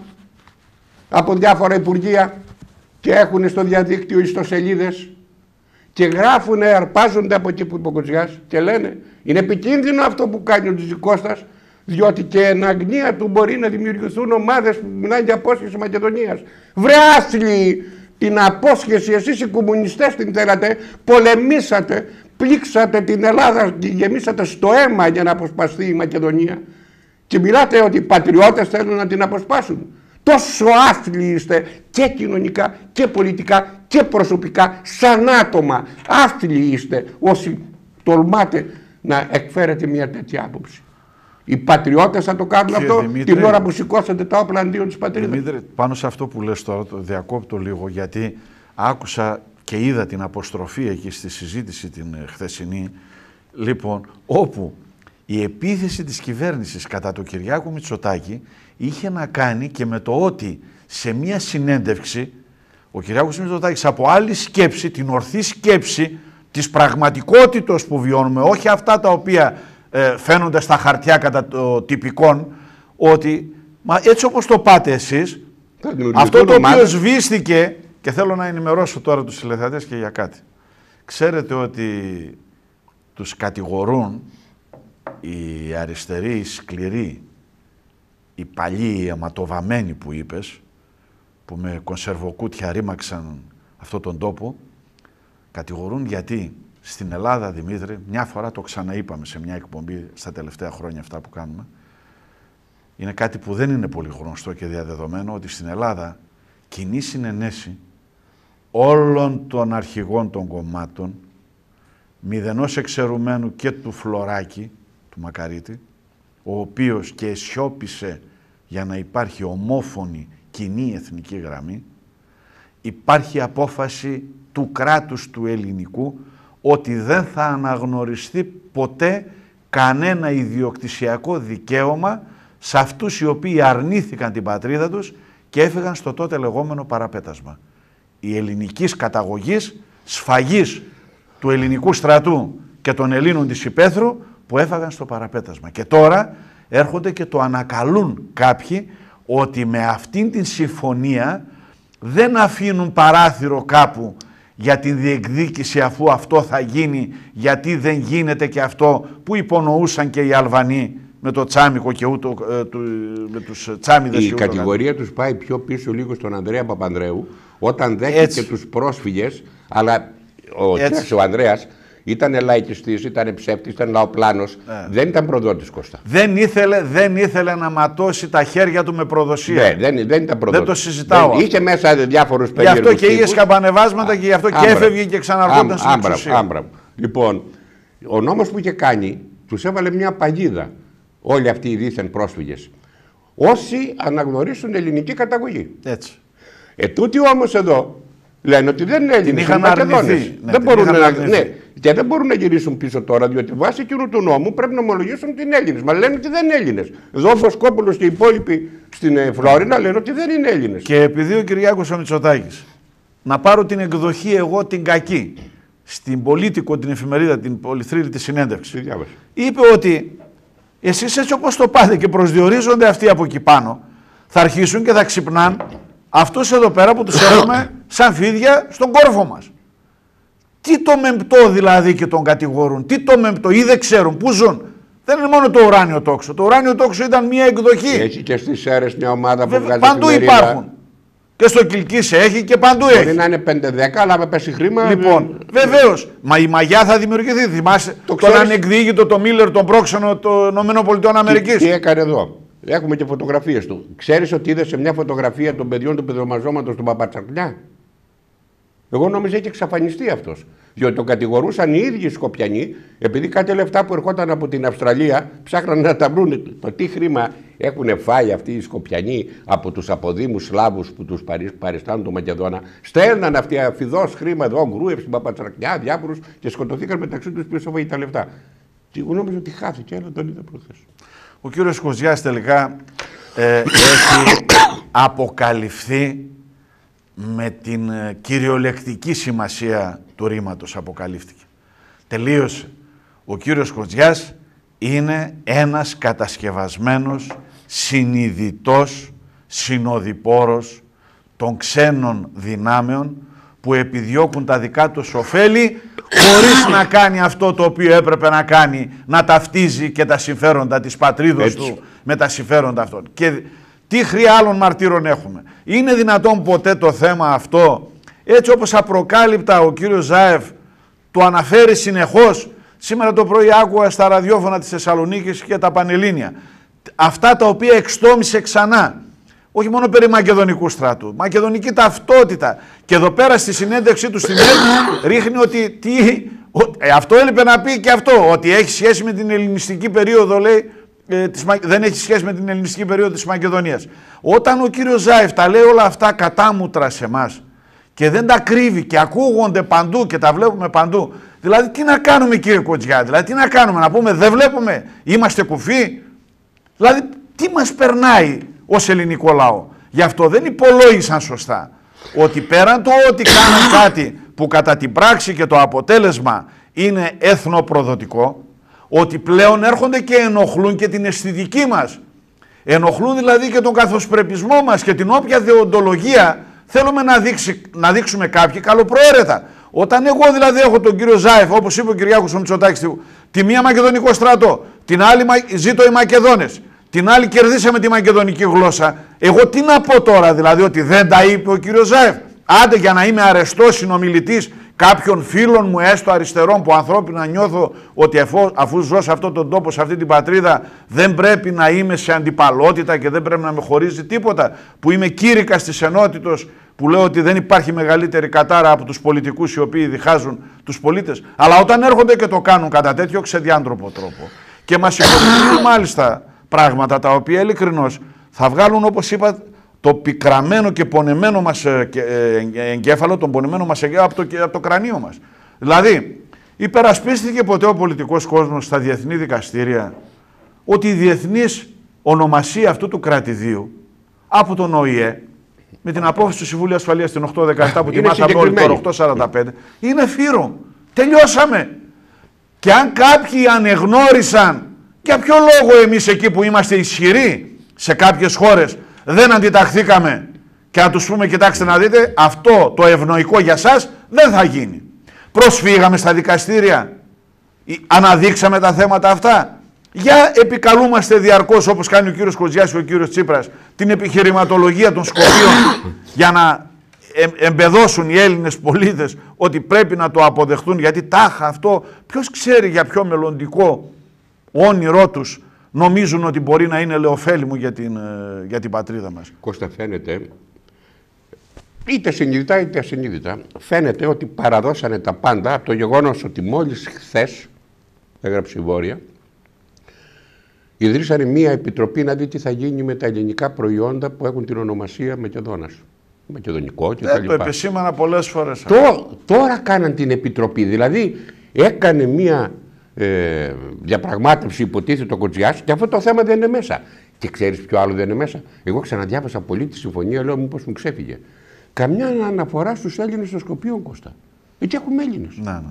από διάφορα υπουργεία και έχουν στο διαδίκτυο ιστοσελίδες και γράφουνε, αρπάζονται από εκεί που είπε ο Κοντζιάς και λένε είναι επικίνδυνο αυτό που κάνει ο Τζιτζικώστας, διότι και εν αγνία του μπορεί να δημιουργηθούν ομάδες που μιλάνε για απόσχεση Μακεδονίας. Βρε άθλοι, την απόσχεση εσείς οι κομμουνιστές την θέλατε, πολεμήσατε, πλήξατε την Ελλάδα, γεμίσατε στο αίμα για να αποσπαστεί η Μακεδονία και μιλάτε ότι οι πατριώτες θέλουν να την αποσπάσουν. Τόσο άθλοι είστε και κοινωνικά και πολιτικά και προσωπικά, σαν άτομα. Άθλοι είστε όσοι τολμάτε να εκφέρετε μια τέτοια άποψη. Οι πατριώτες θα το κάνουν αυτό Δημήτρη, την ώρα που σηκώσατε τα όπλα αντίον της πατρίδας. Δημήτρη, πάνω σε αυτό που λες τώρα, το διακόπτω λίγο, γιατί άκουσα και είδα την αποστροφή εκεί στη συζήτηση την χθεσινή, λοιπόν, όπου η επίθεση της κυβέρνησης κατά του Κυριάκου Μητσοτάκη είχε να κάνει και με το ότι σε μια συνέντευξη ο Κυριάκος Μητσοτάκης από άλλη σκέψη, την ορθή σκέψη της πραγματικότητας που βιώνουμε, όχι αυτά τα οποία φαίνονται στα χαρτιά κατά το τυπικόν, ότι μα έτσι όπως το πάτε εσείς, αυτό το οποίο σβήστηκε, και θέλω να ενημερώσω τώρα τους τηλεθεατές και για κάτι. Ξέρετε ότι τους κατηγορούν οι αριστεροί, οι σκληροί, οι παλιοί, οι αιματοβαμμένοι που είπες, που με κονσερβοκούτια ρήμαξαν αυτόν τον τόπο, κατηγορούν γιατί στην Ελλάδα, Δημήτρη, μια φορά το ξαναείπαμε σε μια εκπομπή στα τελευταία χρόνια αυτά που κάνουμε, είναι κάτι που δεν είναι πολύ γνωστό και διαδεδομένο, ότι στην Ελλάδα κοινή συνενέση όλων των αρχηγών των κομμάτων, μηδενός εξαιρουμένου και του Φλωράκη, του Μακαρίτη, ο οποίος και σιώπησε για να υπάρχει ομόφωνη κοινή εθνική γραμμή, υπάρχει απόφαση του κράτους του ελληνικού ότι δεν θα αναγνωριστεί ποτέ κανένα ιδιοκτησιακό δικαίωμα σε αυτούς οι οποίοι αρνήθηκαν την πατρίδα τους και έφυγαν στο τότε λεγόμενο παραπέτασμα. Η ελληνικής καταγωγής, σφαγής του ελληνικού στρατού και των Ελλήνων της Υπέθρου που έφαγαν στο παραπέτασμα. Και τώρα έρχονται και το ανακαλούν κάποιοι ότι με αυτήν την συμφωνία δεν αφήνουν παράθυρο κάπου για την διεκδίκηση, αφού αυτό θα γίνει, γιατί δεν γίνεται και αυτό που υπονοούσαν και οι Αλβανοί με το Τσάμικο και ούτω, με τους Τσάμιδες. Η κατηγορία τους πάει πιο πίσω λίγο στον Ανδρέα Παπανδρέου, όταν δέχτηκε τους πρόσφυγες, αλλά ο Ανδρέας ήταν λαϊκιστής, ήταν ψεύτης, ήταν λαοπλάνος, δεν ήταν προδότης, Κώστα. Δεν ήθελε να ματώσει τα χέρια του με προδοσία. Δεν ήταν προδότης. Δεν το συζητάω. Είχε μέσα διάφορους περίεργους. Γι' αυτό και είχε σκαμπανεβάσματα και γι' αυτό και έφευγε και ξαναρχόταν στην εξουσία. Λοιπόν, ο νόμος που είχε κάνει τους έβαλε μια παγίδα όλοι αυτοί οι δίθεν πρόσφυγες. Όσοι αναγνωρίσουν ελληνική καταγωγή. Έτσι. Τούτοι όμως εδώ λένε ότι δεν είναι Έλληνες, είναι Μακεδόνες. Και δεν μπορούν να γυρίσουν πίσω τώρα, διότι βάσει εκείνου του νόμου πρέπει να ομολογήσουν ότι είναι Έλληνες. Μα λένε ότι δεν είναι Έλληνες. Εδώ ο Βοσκόπουλος και οι υπόλοιποι στην Φλόρινα λένε ότι δεν είναι Έλληνες. Και επειδή ο Κυριάκος ο Μητσοτάκης να πάρω την εκδοχή εγώ την κακή, στην Πολίτικο, την εφημερίδα, την πολυθρύλητη συνέντευξη. Είπε ότι εσείς έτσι όπως το πάτε και προσδιορίζονται αυτοί από εκεί πάνω, θα αρχίσουν και θα ξυπνάνε αυτούς εδώ πέρα που τους έχουμε σαν φίδια στον κόρφο μας. Τι το μεμπτό δηλαδή και τον κατηγορούν, τι το μεμπτό ή δεν ξέρουν, πού ζουν. Δεν είναι μόνο το ουράνιο τόξο. Το ουράνιο τόξο ήταν μια εκδοχή. Έχει και στις Σέρρες μια ομάδα που βγάζει παντού υπάρχουν. Και στο Κιλκής έχει και παντού έχει. Μπορεί να είναι 5-10, αλλά με πέσει χρήμα. Λοιπόν, βεβαίως. Μα η μαγιά θα δημιουργηθεί. Θυμάσαι τον ανεκδίκητο, το Μίλλερ, τον πρόξενο των ΗΠΑ. Τι έκανε εδώ. Έχουμε και φωτογραφίες του. Ξέρεις ότι είδε σε μια φωτογραφία των παιδιών του πεδομαζώματος του Παπατσακλιά. Εγώ νόμιζα έχει εξαφανιστεί αυτός. Διότι τον κατηγορούσαν οι ίδιοι οι Σκοπιανοί, επειδή κάτι λεφτά που ερχόταν από την Αυστραλία ψάχναν να τα βρουν. Το τι χρήμα έχουν φάει αυτοί οι Σκοπιανοί από τους αποδήμους Σλάβους που τους παριστάνουν το Μακεδόνα. Στέλναν αυτοί αφιδώς χρήμα εδώ, Γκρούευ, στην Παπατσακλιά, διάφορους και σκοτωθήκαν μεταξύ τους πίσω από τα λεφτά. Και εγώ νόμιζα ότι χάθηκε, αλλά τον είδα προχθές. Ο κύριος Κοζιάς τελικά έχει αποκαλυφθεί με την κυριολεκτική σημασία του ρήματος αποκαλύφθηκε. Τελείωσε. Ο κύριος Κοζιάς είναι ένας κατασκευασμένος, συνειδητός, συνοδοιπόρος των ξένων δυνάμεων που επιδιώκουν τα δικά τους ωφέλη χωρίς να κάνει αυτό το οποίο έπρεπε να κάνει, να ταυτίζει και τα συμφέροντα της πατρίδος του με τα συμφέροντα αυτών. Και τι χρειά άλλων μαρτύρων έχουμε. Είναι δυνατόν ποτέ το θέμα αυτό, έτσι όπως απροκάλυπτα ο κύριος Ζάεφ το αναφέρει συνεχώς. Σήμερα το πρωί άκουγα στα ραδιόφωνα της Θεσσαλονίκης και τα Πανελλήνια. Αυτά τα οποία εξτόμησε ξανά. Όχι μόνο περί Μακεδονικού στρατού, μακεδονική ταυτότητα. Και εδώ πέρα στη συνέντευξή του στην ΕΡΤ ρίχνει ότι αυτό έλειπε να πει και αυτό, ότι έχει σχέση με την ελληνιστική περίοδο, λέει, δεν έχει σχέση με την ελληνιστική περίοδο της Μακεδονίας. Όταν ο κύριος Ζάεφ τα λέει όλα αυτά κατάμουτρα σε εμάς και δεν τα κρύβει και ακούγονται παντού και τα βλέπουμε παντού, δηλαδή τι να κάνουμε κύριε Κοτζιά, δηλαδή τι να κάνουμε, να πούμε δεν βλέπουμε, είμαστε κουφοί, δηλαδή τι μας περνάει ως ελληνικό λαό. Γι' αυτό δεν υπολόγισαν σωστά ότι πέραν το ότι κάναν κάτι που κατά την πράξη και το αποτέλεσμα είναι εθνοπροδοτικό, ότι πλέον έρχονται και ενοχλούν και την αισθητική μας. Ενοχλούν δηλαδή και τον καθοσπρεπισμό μας και την όποια δεοντολογία θέλουμε να δείξουμε κάποιοι καλοπροαίρετα. Όταν εγώ δηλαδή έχω τον κύριο Ζάεφ, όπως είπε ο Κυριάκος ο Μητσοτάκης, τη μία μακεδονικό στρατό, την άλλη ζήτω οι Μακεδόνες, την άλλη κερδίσαμε τη μακεδονική γλώσσα, εγώ τι να πω τώρα δηλαδή, ότι δεν τα είπε ο κύριος Ζάεφ? Άντε για να είμαι αρεστός συνομιλητής κάποιων φίλων μου έστω αριστερών που ανθρώπινα νιώθω ότι αφού ζω σε αυτόν τον τόπο, σε αυτή την πατρίδα, δεν πρέπει να είμαι σε αντιπαλότητα και δεν πρέπει να με χωρίζει τίποτα, που είμαι κήρυκας της ενότητος, που λέω ότι δεν υπάρχει μεγαλύτερη κατάρα από τους πολιτικούς οι οποίοι διχάζουν τους πολίτες. Αλλά όταν έρχονται και το κάνουν κατά τέτοιο ξεδιάντροπο τρόπο και μας υποδεικνύουν μάλιστα πράγματα τα οποία ειλικρινώς θα βγάλουν, όπως είπα, το πικραμένο και πονεμένο μας εγκέφαλο, τον πονεμένο μας εγκέφαλο από το κρανίο μας. Δηλαδή, υπερασπίστηκε ποτέ ο πολιτικός κόσμος στα διεθνή δικαστήρια ότι η διεθνής ονομασία αυτού του κρατηδίου από τον ΟΗΕ, με την απόφαση του Συμβουλίου Ασφαλείας την 817 που τη μάθαμε όλοι το 845, είναι φύρο. Τελειώσαμε. Και αν κάποιοι ανεγνώρισαν, για ποιο λόγο εμείς εκεί που είμαστε ισχυροί σε κάποιες χώρες δεν αντιταχθήκαμε και να τους πούμε, κοιτάξτε να δείτε, αυτό το ευνοϊκό για σας δεν θα γίνει. Προσφύγαμε στα δικαστήρια, αναδείξαμε τα θέματα αυτά. Για επικαλούμαστε διαρκώς, όπως κάνει ο κύριος Κοτζιάς και ο κύριος Τσίπρας, την επιχειρηματολογία των Σκοπίων για να εμπεδώσουν οι Έλληνες πολίτες ότι πρέπει να το αποδεχτούν, γιατί τάχα αυτό ποιος ξέρει για ποιο μελλοντικό όνειρό τους νομίζουν ότι μπορεί να είναι λεωφέλιμο για την πατρίδα μας. Κώστα, φαίνεται, είτε συνειδητά είτε ασυνείδητα, φαίνεται ότι παραδώσανε τα πάντα από το γεγονός ότι μόλις χθες, έγραψε η Βόρεια, ιδρύσανε μία επιτροπή να δει τι θα γίνει με τα ελληνικά προϊόντα που έχουν την ονομασία Μακεδόνας. Μακεδονικό και τα λοιπά. Το επισήμανα πολλές φορές. Τώρα κάναν την επιτροπή, δηλαδή έκανε μία διαπραγμάτευση, υποτίθεται ο Κοτζιάς, και αυτό το θέμα δεν είναι μέσα. Και ξέρεις ποιο άλλο δεν είναι μέσα? Εγώ ξαναδιάβασα πολύ τη συμφωνία, λέω μήπως μου ξέφυγε. καμιά αναφορά στους Έλληνες στο Σκοπείο, Κώστα. Γιατί έχουμε Έλληνες. Ναι.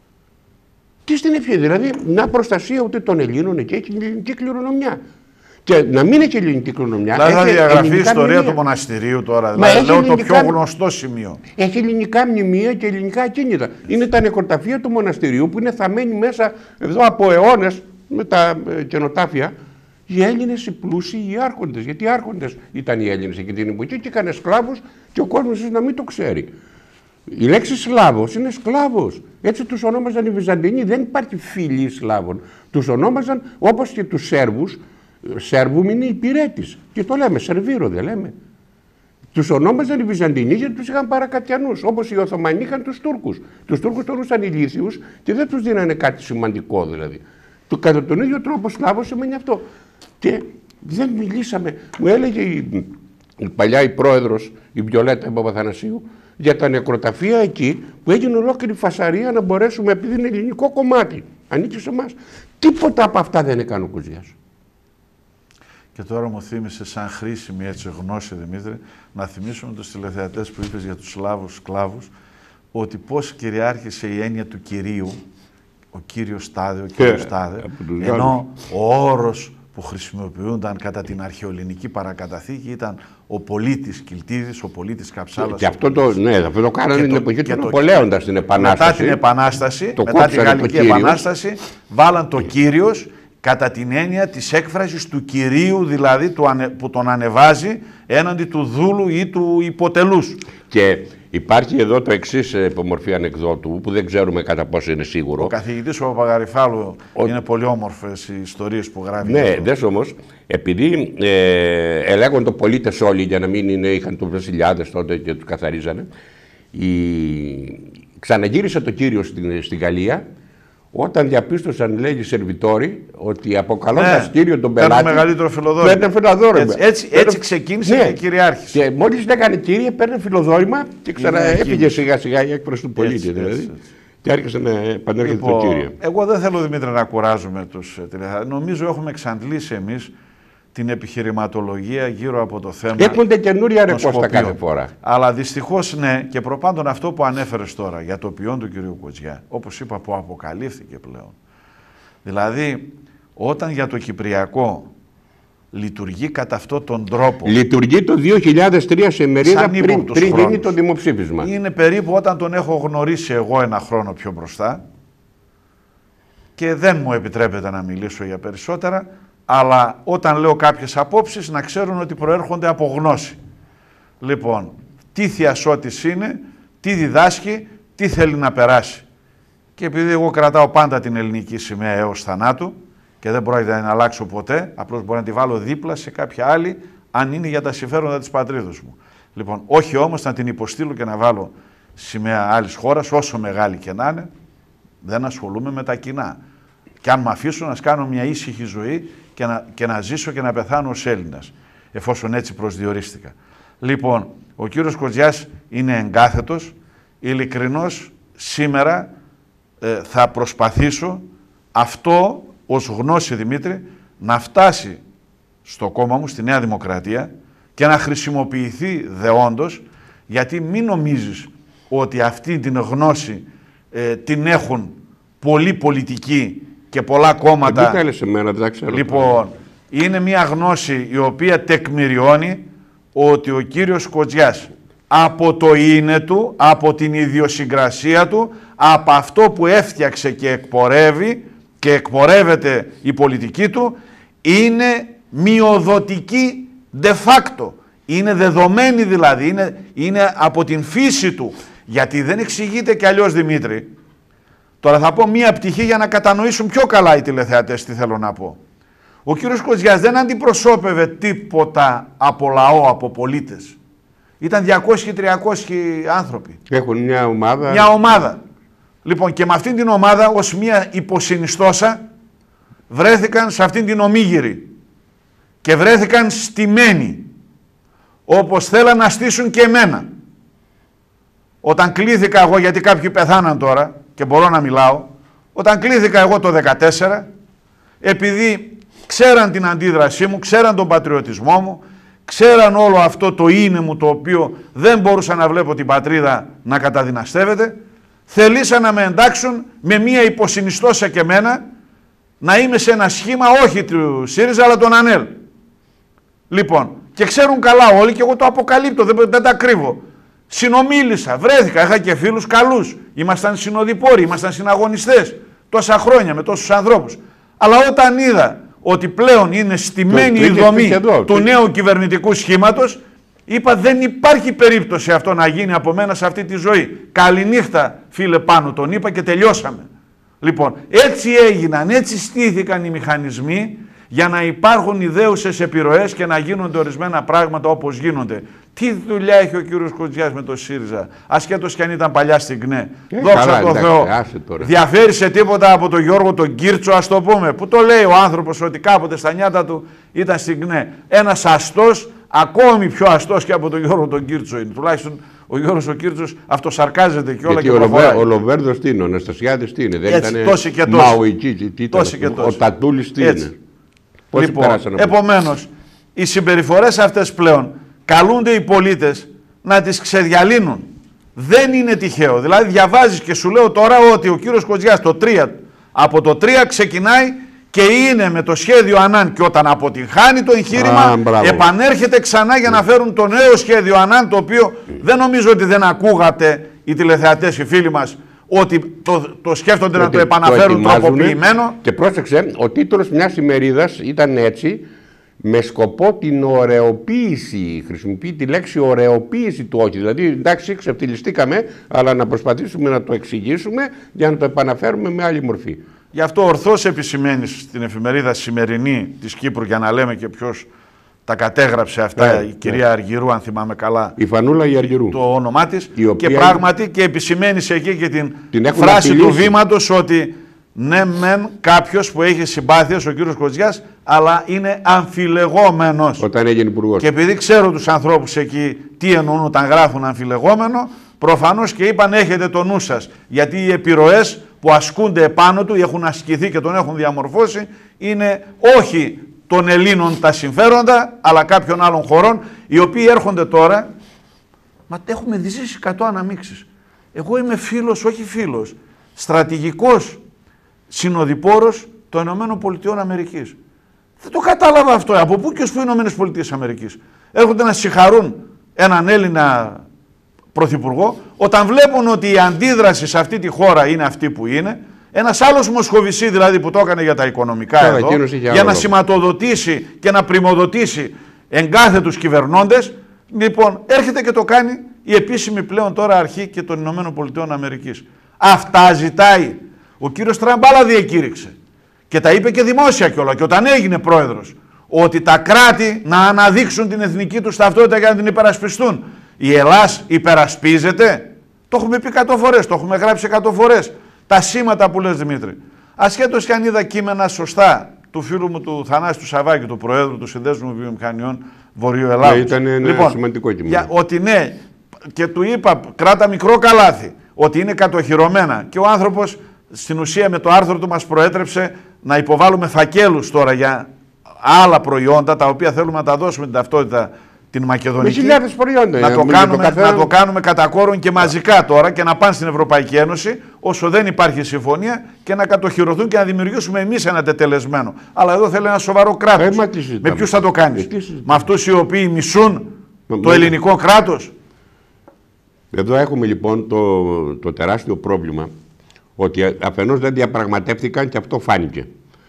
Τι στην ευχή, δηλαδή, να προστασία ούτε των Ελλήνων εκεί έχει ελληνική κληρονομιά. Και να μην έχει ελληνική κληρονομιά. Δηλαδή θα διαγραφεί η ιστορία του μοναστηρίου τώρα. Δηλαδή, λέω το πιο γνωστό σημείο. Έχει ελληνικά μνημεία και ελληνικά ακίνητα. Είναι τα νεκροταφεία του μοναστηρίου που είναι θαμμένοι μέσα εδώ από αιώνες με τα καινοτάφια. Οι Έλληνες, οι πλούσιοι, οι άρχοντες. Γιατί οι άρχοντες ήταν οι Έλληνες εκείνη την εποχή και είχαν σκλάβους και ο κόσμος να μην το ξέρει. Η λέξη Σλάβος είναι σκλάβος. Έτσι τους ονόμαζαν οι Βυζαντινοί. Δεν υπάρχει φυλή Σλάβων. Τους ονόμαζαν όπως και τους Σέρβους. Σέρβουμ είναι υπηρέτης. Και το λέμε, Σερβίρο δεν λέμε. Τους ονόμαζαν οι Βυζαντινοί γιατί τους είχαν παρακατιανούς. Όπως οι Οθωμανοί είχαν τους Τούρκους. Τους Τούρκους θεωρούσαν ηλίθιους και δεν τους δίνανε κάτι σημαντικό δηλαδή. Κατά τον ίδιο τρόπο Σλάβος σημαίνει αυτό. Και δεν μιλήσαμε. Μου έλεγε η παλιά η πρόεδρος, η Βιολέτα Παπαθανασίου, για τα νεκροταφεία εκεί που έγινε ολόκληρη φασαρία να μπορέσουμε, επειδή είναι ελληνικό κομμάτι, ανήκει σε εμάς. Τίποτα από αυτά δεν έκανε ο Κοζιάς. Και τώρα μου θύμισε σαν χρήσιμη έτσι γνώση, Δημήτρη, να θυμίσουμε τους τηλεθεατές που είπες για τους Σλάβους σκλάβους, ότι πώς κυριάρχησε η έννοια του κυρίου, ο κύριος τάδε, ο κύριος τάδε, ενώ ο όρος που χρησιμοποιούνταν κατά την αρχαιοελληνική παρακαταθήκη ήταν ο πολίτης Κιλτίδης, ο πολίτης Καψάλας. Και αυτό το κάνανε την εποχή του Ναπολέοντα στην Επανάσταση. Μετά την Επανάσταση, μετά τη Γαλλική Επανάσταση, βάλαν το Κύριος κατά την έννοια της έκφρασης του κυρίου, δηλαδή που τον ανεβάζει έναντι του δούλου ή του υποτελούς. Και υπάρχει εδώ το εξής υπομορφή ανεκδότου που δεν ξέρουμε κατά πόσο είναι σίγουρο. Ο καθηγητής ο Παπαγαριφάλου είναι πολύ όμορφες οι ιστορίες που γράφει. Ναι, δες όμως, επειδή ελέγχονται πολίτες όλοι για να μην είχαν τους βασιλιάδες τότε και τους καθαρίζανε, ξαναγύρισε το Κύριο στην Γαλλία. Όταν διαπίστωσαν, λέγει, οι σερβιτόροι, ότι αποκαλώντας κύριο τον πελάτη. Παίρνει μεγαλύτερο φιλοδόρημα. Έτσι ξεκίνησε και κυριάρχησε. Και μόλις έκανε κύριε, παίρνε φιλοδόρημα και ξαναέφυγε σιγά-σιγά η έκφραση του πολίτη. Δηλαδή. Και άρχισε να επανέρχεται το κύριο. Εγώ δεν θέλω, Δημήτρη, να κουράζουμε τους τηλεθεατές. Νομίζω έχουμε εξαντλήσει εμείς την επιχειρηματολογία γύρω από το θέμα. Έρχονται καινούρια ρεκόστα κάθε φορά. Αλλά δυστυχώς ναι, και προπάντων αυτό που ανέφερες τώρα για το ποιόν του κυρίου Κοτζιά, όπως είπα, που αποκαλύφθηκε πλέον. Δηλαδή, όταν για το Κυπριακό λειτουργεί κατά αυτόν τον τρόπο. Λειτουργεί το 2003 σε μερίδα πριν γίνει το δημοψήφισμα. Είναι περίπου όταν τον έχω γνωρίσει εγώ ένα χρόνο πιο μπροστά και δεν μου επιτρέπεται να μιλήσω για περισσότερα. Αλλά όταν λέω κάποιες απόψεις να ξέρουν ότι προέρχονται από γνώση. Λοιπόν, τι θειασότης είναι, τι διδάσκει, τι θέλει να περάσει. Και επειδή εγώ κρατάω πάντα την ελληνική σημαία έως θανάτου και δεν πρόκειται να την αλλάξω ποτέ, απλώς μπορώ να τη βάλω δίπλα σε κάποια άλλη, αν είναι για τα συμφέροντα της πατρίδος μου. Λοιπόν, όχι όμως να την υποστείλω και να βάλω σημαία άλλης χώρας, όσο μεγάλη και να είναι, δεν ασχολούμαι με τα κοινά. Και αν με αφήσουν να κάνω μια ήσυχη ζωή και να ζήσω και να πεθάνω ως Έλληνας, εφόσον έτσι προσδιορίστηκα. Λοιπόν, ο κύριος Κοτζιάς είναι εγκάθετος, ειλικρινώς σήμερα θα προσπαθήσω αυτό ως γνώση, Δημήτρη, να φτάσει στο κόμμα μου, στη Νέα Δημοκρατία και να χρησιμοποιηθεί δεόντως, γιατί μην νομίζεις ότι αυτή την γνώση την έχουν πολλοί πολιτικοί και πολλά κόμματα. Λοιπόν, είναι μια γνώση η οποία τεκμηριώνει ότι ο κύριος Κοτζιάς από το είναι του, από την ιδιοσυγκρασία του, από αυτό που έφτιαξε και εκπορεύει και εκπορεύεται η πολιτική του, είναι μειοδοτική de facto. Είναι δεδομένη δηλαδή, είναι από την φύση του. Γιατί δεν εξηγείται κι αλλιώς, Δημήτρη. Τώρα θα πω μία πτυχή για να κατανοήσουν πιο καλά οι τηλεθεατές τι θέλω να πω. Ο κύριος Κοτζιάς δεν αντιπροσώπευε τίποτα από λαό, από πολίτες. Ήταν 200-300 άνθρωποι. Έχουν μια ομάδα. Μια ομάδα. Λοιπόν, και με αυτήν την ομάδα ως μια υποσυνιστόσα βρέθηκαν σε αυτήν την ομίγυρη και βρέθηκαν στημένοι, όπως θέλαν να στήσουν και εμένα. Όταν κλήθηκα εγώ, γιατί κάποιοι πεθάναν τώρα και μπορώ να μιλάω, όταν κλήθηκα εγώ το 2014, επειδή ξέραν την αντίδρασή μου, ξέραν τον πατριωτισμό μου, ξέραν όλο αυτό το είναι μου το οποίο δεν μπορούσα να βλέπω την πατρίδα να καταδυναστεύεται, θελήσαν να με εντάξουν με μία υποσυνιστόσα και μένα να είμαι σε ένα σχήμα όχι του ΣΥΡΙΖΑ αλλά των ΑΝΕΛ. Λοιπόν, και ξέρουν καλά όλοι και εγώ το αποκαλύπτω, δεν τα κρύβω. Συνομίλησα, βρέθηκα, είχα και φίλους καλούς, ήμασταν συνοδοιπόροι, ήμασταν συναγωνιστές τόσα χρόνια με τόσους ανθρώπους. Αλλά όταν είδα ότι πλέον είναι στημένη η δομή του νέου κυβερνητικού σχήματος, είπα δεν υπάρχει περίπτωση αυτό να γίνει από μένα σε αυτή τη ζωή. Καληνύχτα φίλε Πάνο, τον είπα και τελειώσαμε. Λοιπόν, έτσι έγιναν, έτσι στήθηκαν οι μηχανισμοί για να υπάρχουν ιδέουσες επιρροές και να γίνονται ορισμένα πράγματα όπως γίνονται. Τι δουλειά έχει ο κύριος Κοτζιάς με το ΣΥΡΙΖΑ, ασχέτως κι αν ήταν παλιά στην ΚΝΕ. Δόξα τω Θεώ. Διαφέρει σε τίποτα από τον Γιώργο τον Κίρτσο, ας το πούμε, που το λέει ο άνθρωπος ότι κάποτε στα νιάτα του ήταν στην ΚΝΕ. Ένας αστός, ακόμη πιο αστός και από τον Γιώργο τον Κίρτσο είναι. Τουλάχιστον ο Γιώργος ο Κίρτσος αυτοσαρκάζεται και όλα. Γιατί και προχωράει. ο Λοβέρδος τι είναι, ο Αναστασιάδης τι είναι, δεν έτσι, ήταν τόση και τόση. Ο Τατούλης τι είναι. Λοιπόν, επομένως, οι συμπεριφορές αυτές πλέον καλούνται οι πολίτες να τις ξεδιαλύνουν. Δεν είναι τυχαίο. Δηλαδή διαβάζεις και σου λέω τώρα ότι ο κύριος Κοτζιάς από το 3 ξεκινάει και είναι με το σχέδιο Ανάν και όταν αποτυγχάνει το εγχείρημα επανέρχεται ξανά για να φέρουν το νέο σχέδιο Ανάν, το οποίο δεν νομίζω ότι δεν ακούγατε οι τηλεθεατές, οι φίλοι μας, ότι το σκέφτονται να το επαναφέρουν τροποποιημένο. Και πρόσεξε, ο τίτλος μιας ημερίδας ήταν έτσι, με σκοπό την ωρεοποίηση, χρησιμοποιεί τη λέξη ωρεοποίηση του όχι. Δηλαδή, εντάξει, ξεφτυλιστήκαμε, αλλά να προσπαθήσουμε να το εξηγήσουμε για να το επαναφέρουμε με άλλη μορφή. Γι' αυτό ορθώς επισημαίνει στην εφημερίδα σημερινή της Κύπρου, για να λέμε και ποιος τα κατέγραψε αυτά, η κυρία Αργυρού, αν θυμάμαι καλά. Η Φανούλα η Αργυρού. Το όνομά της. Και πράγματι και επισημαίνει εκεί και την φράση του βήματος ότι ναι μεν κάποιος που έχει συμπάθειες, ο κύριος Κοτζιάς, αλλά είναι αμφιλεγόμενος. Όταν έγινε υπουργός. Και επειδή ξέρω τους ανθρώπους εκεί τι εννοούν όταν γράφουν αμφιλεγόμενο, προφανώς και είπαν έχετε το νου σας. Γιατί οι επιρροές που ασκούνται επάνω του, έχουν ασκηθεί και τον έχουν διαμορφώσει, είναι όχι των Ελλήνων τα συμφέροντα, αλλά κάποιων άλλων χωρών, οι οποίοι έρχονται τώρα. Μα έχουμε ζήσει 100 αναμίξεις. Εγώ είμαι φίλος, όχι φίλος, στρατηγικός συνοδοιπόρος των ΗΠΑ. Δεν το κατάλαβα αυτό. Από πού και ως πού οι ΗΠΑ. Έρχονται να συγχαρούν έναν Έλληνα πρωθυπουργό, όταν βλέπουν ότι η αντίδραση σε αυτή τη χώρα είναι αυτή που είναι. Ένας άλλος Μοσχοβησί δηλαδή που το έκανε για τα οικονομικά εδώ, για να σηματοδοτήσει και να πρημοδοτήσει εγκάθετους κυβερνώντες, λοιπόν έρχεται και το κάνει η επίσημη πλέον τώρα αρχή και των ΗΠΑ. Αυτά ζητάει. Ο κύριος Τραμπάλα διεκήρυξε και τα είπε και δημόσια κιόλα και όταν έγινε πρόεδρος, ότι τα κράτη να αναδείξουν την εθνική τους ταυτότητα για να την υπερασπιστούν. Η Ελλάς υπερασπίζεται. Το έχουμε πει 100 φορές, το έχουμε γράψει 100 φορές. Τα σήματα που λες Δημήτρη. Ασχέτως και αν είδα κείμενα σωστά του φίλου μου του Θανάση του Σαββάκη, του Προέδρου του Συνδέσμου Βιομηχανιών Βορείου Ελλάδος. Ήταν ένα σημαντικό κείμενο. Ότι ναι, και του είπα κράτα μικρό καλάθι, ότι είναι κατοχυρωμένα. Και ο άνθρωπος στην ουσία με το άρθρο του μας προέτρεψε να υποβάλουμε φακέλους τώρα για άλλα προϊόντα, τα οποία θέλουμε να τα δώσουμε την ταυτότητα την μακεδονική. Προϊόντα, να το κάνουμε κατά κόρον και μαζικά τώρα και να πάνε στην Ευρωπαϊκή Ένωση όσο δεν υπάρχει συμφωνία και να κατοχυρωθούν και να δημιουργήσουμε εμείς ένα τετελεσμένο. Αλλά εδώ θέλει ένα σοβαρό κράτος. Με ποιους θα το κάνεις? Με αυτούς οι οποίοι μισούν το ελληνικό κράτος? Εδώ έχουμε λοιπόν το τεράστιο πρόβλημα ότι αφενός δεν διαπραγματεύτηκαν και αυτό φάνηκε.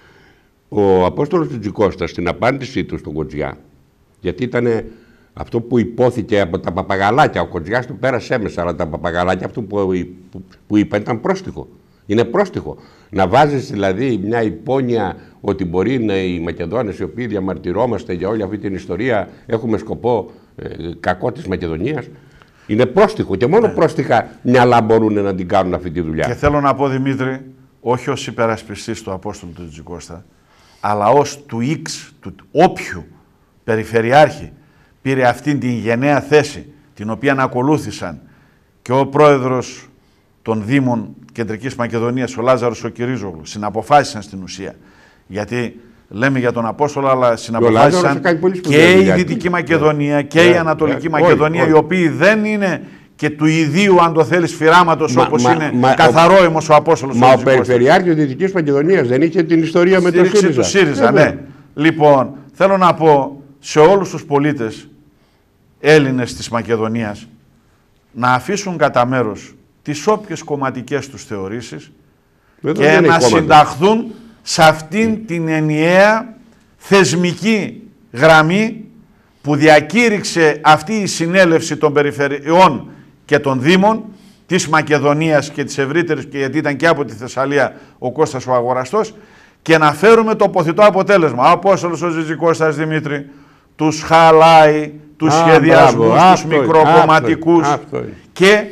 Ο Απόστολος Τζικώστα στην απάντησή του στον Κοτζιά, γιατί ήταν αυτό που υπόθηκε από τα παπαγαλάκια, ο Κοτζιάς του πέρασε έμεσα, αλλά τα παπαγαλάκια αυτό που είπα ήταν πρόστιχο. Είναι πρόστιχο. Να βάζεις δηλαδή μια υπόνοια ότι μπορεί οι Μακεδόνες οι οποίοι διαμαρτυρόμαστε για όλη αυτή την ιστορία έχουμε σκοπό κακό της Μακεδονίας. Είναι πρόστιχο και μόνο πρόστιχα μυαλά μπορούν να την κάνουν αυτή τη δουλειά. Και θέλω να πω Δημήτρη, όχι ως υπερασπιστής του Απόστολου του Τζικώστα, αλλά ως του του όποιου περιφερειάρχη πήρε αυτήν την γενναία θέση, την οποία ακολούθησαν και ο πρόεδρος των Δήμων Κεντρικής Μακεδονίας, ο Λάζαρος ο Κυρίζογλου, συναποφάσισαν στην ουσία. Γιατί λέμε για τον Απόστολο, αλλά συναποφάσισαν και η Δυτική Μακεδονία και η Ανατολική Μακεδονία, οι οποίοι δεν είναι και του ιδίου, αν το θέλεις, φυράματος όπως είναι καθαρόαιμος ο Απόστολος. Μα ο Περιφερειάρχης Δυτικής Μακεδονίας δεν είχε την ιστορία με τον ΣΥΡΙΖΑ. Του ΣΥΡΙΖΑ, ναι. Λοιπόν, θέλω να πω σε όλους τους πολίτες Έλληνες της Μακεδονίας να αφήσουν κατά μέρος τις όποιες κομματικές τους θεωρήσεις και να συνταχθούν σε αυτήν την ενιαία θεσμική γραμμή που διακήρυξε αυτή η συνέλευση των περιφερειών και των δήμων της Μακεδονίας και της ευρύτερης, και γιατί ήταν και από τη Θεσσαλία ο Κώστας ο Αγοραστός, και να φέρουμε το ποθητό αποτέλεσμα. Ο Απόστολος ο Ζητζικώστας Δημήτρη τους χαλάει τους σχεδιασμούς, τους μικροκομματικούς και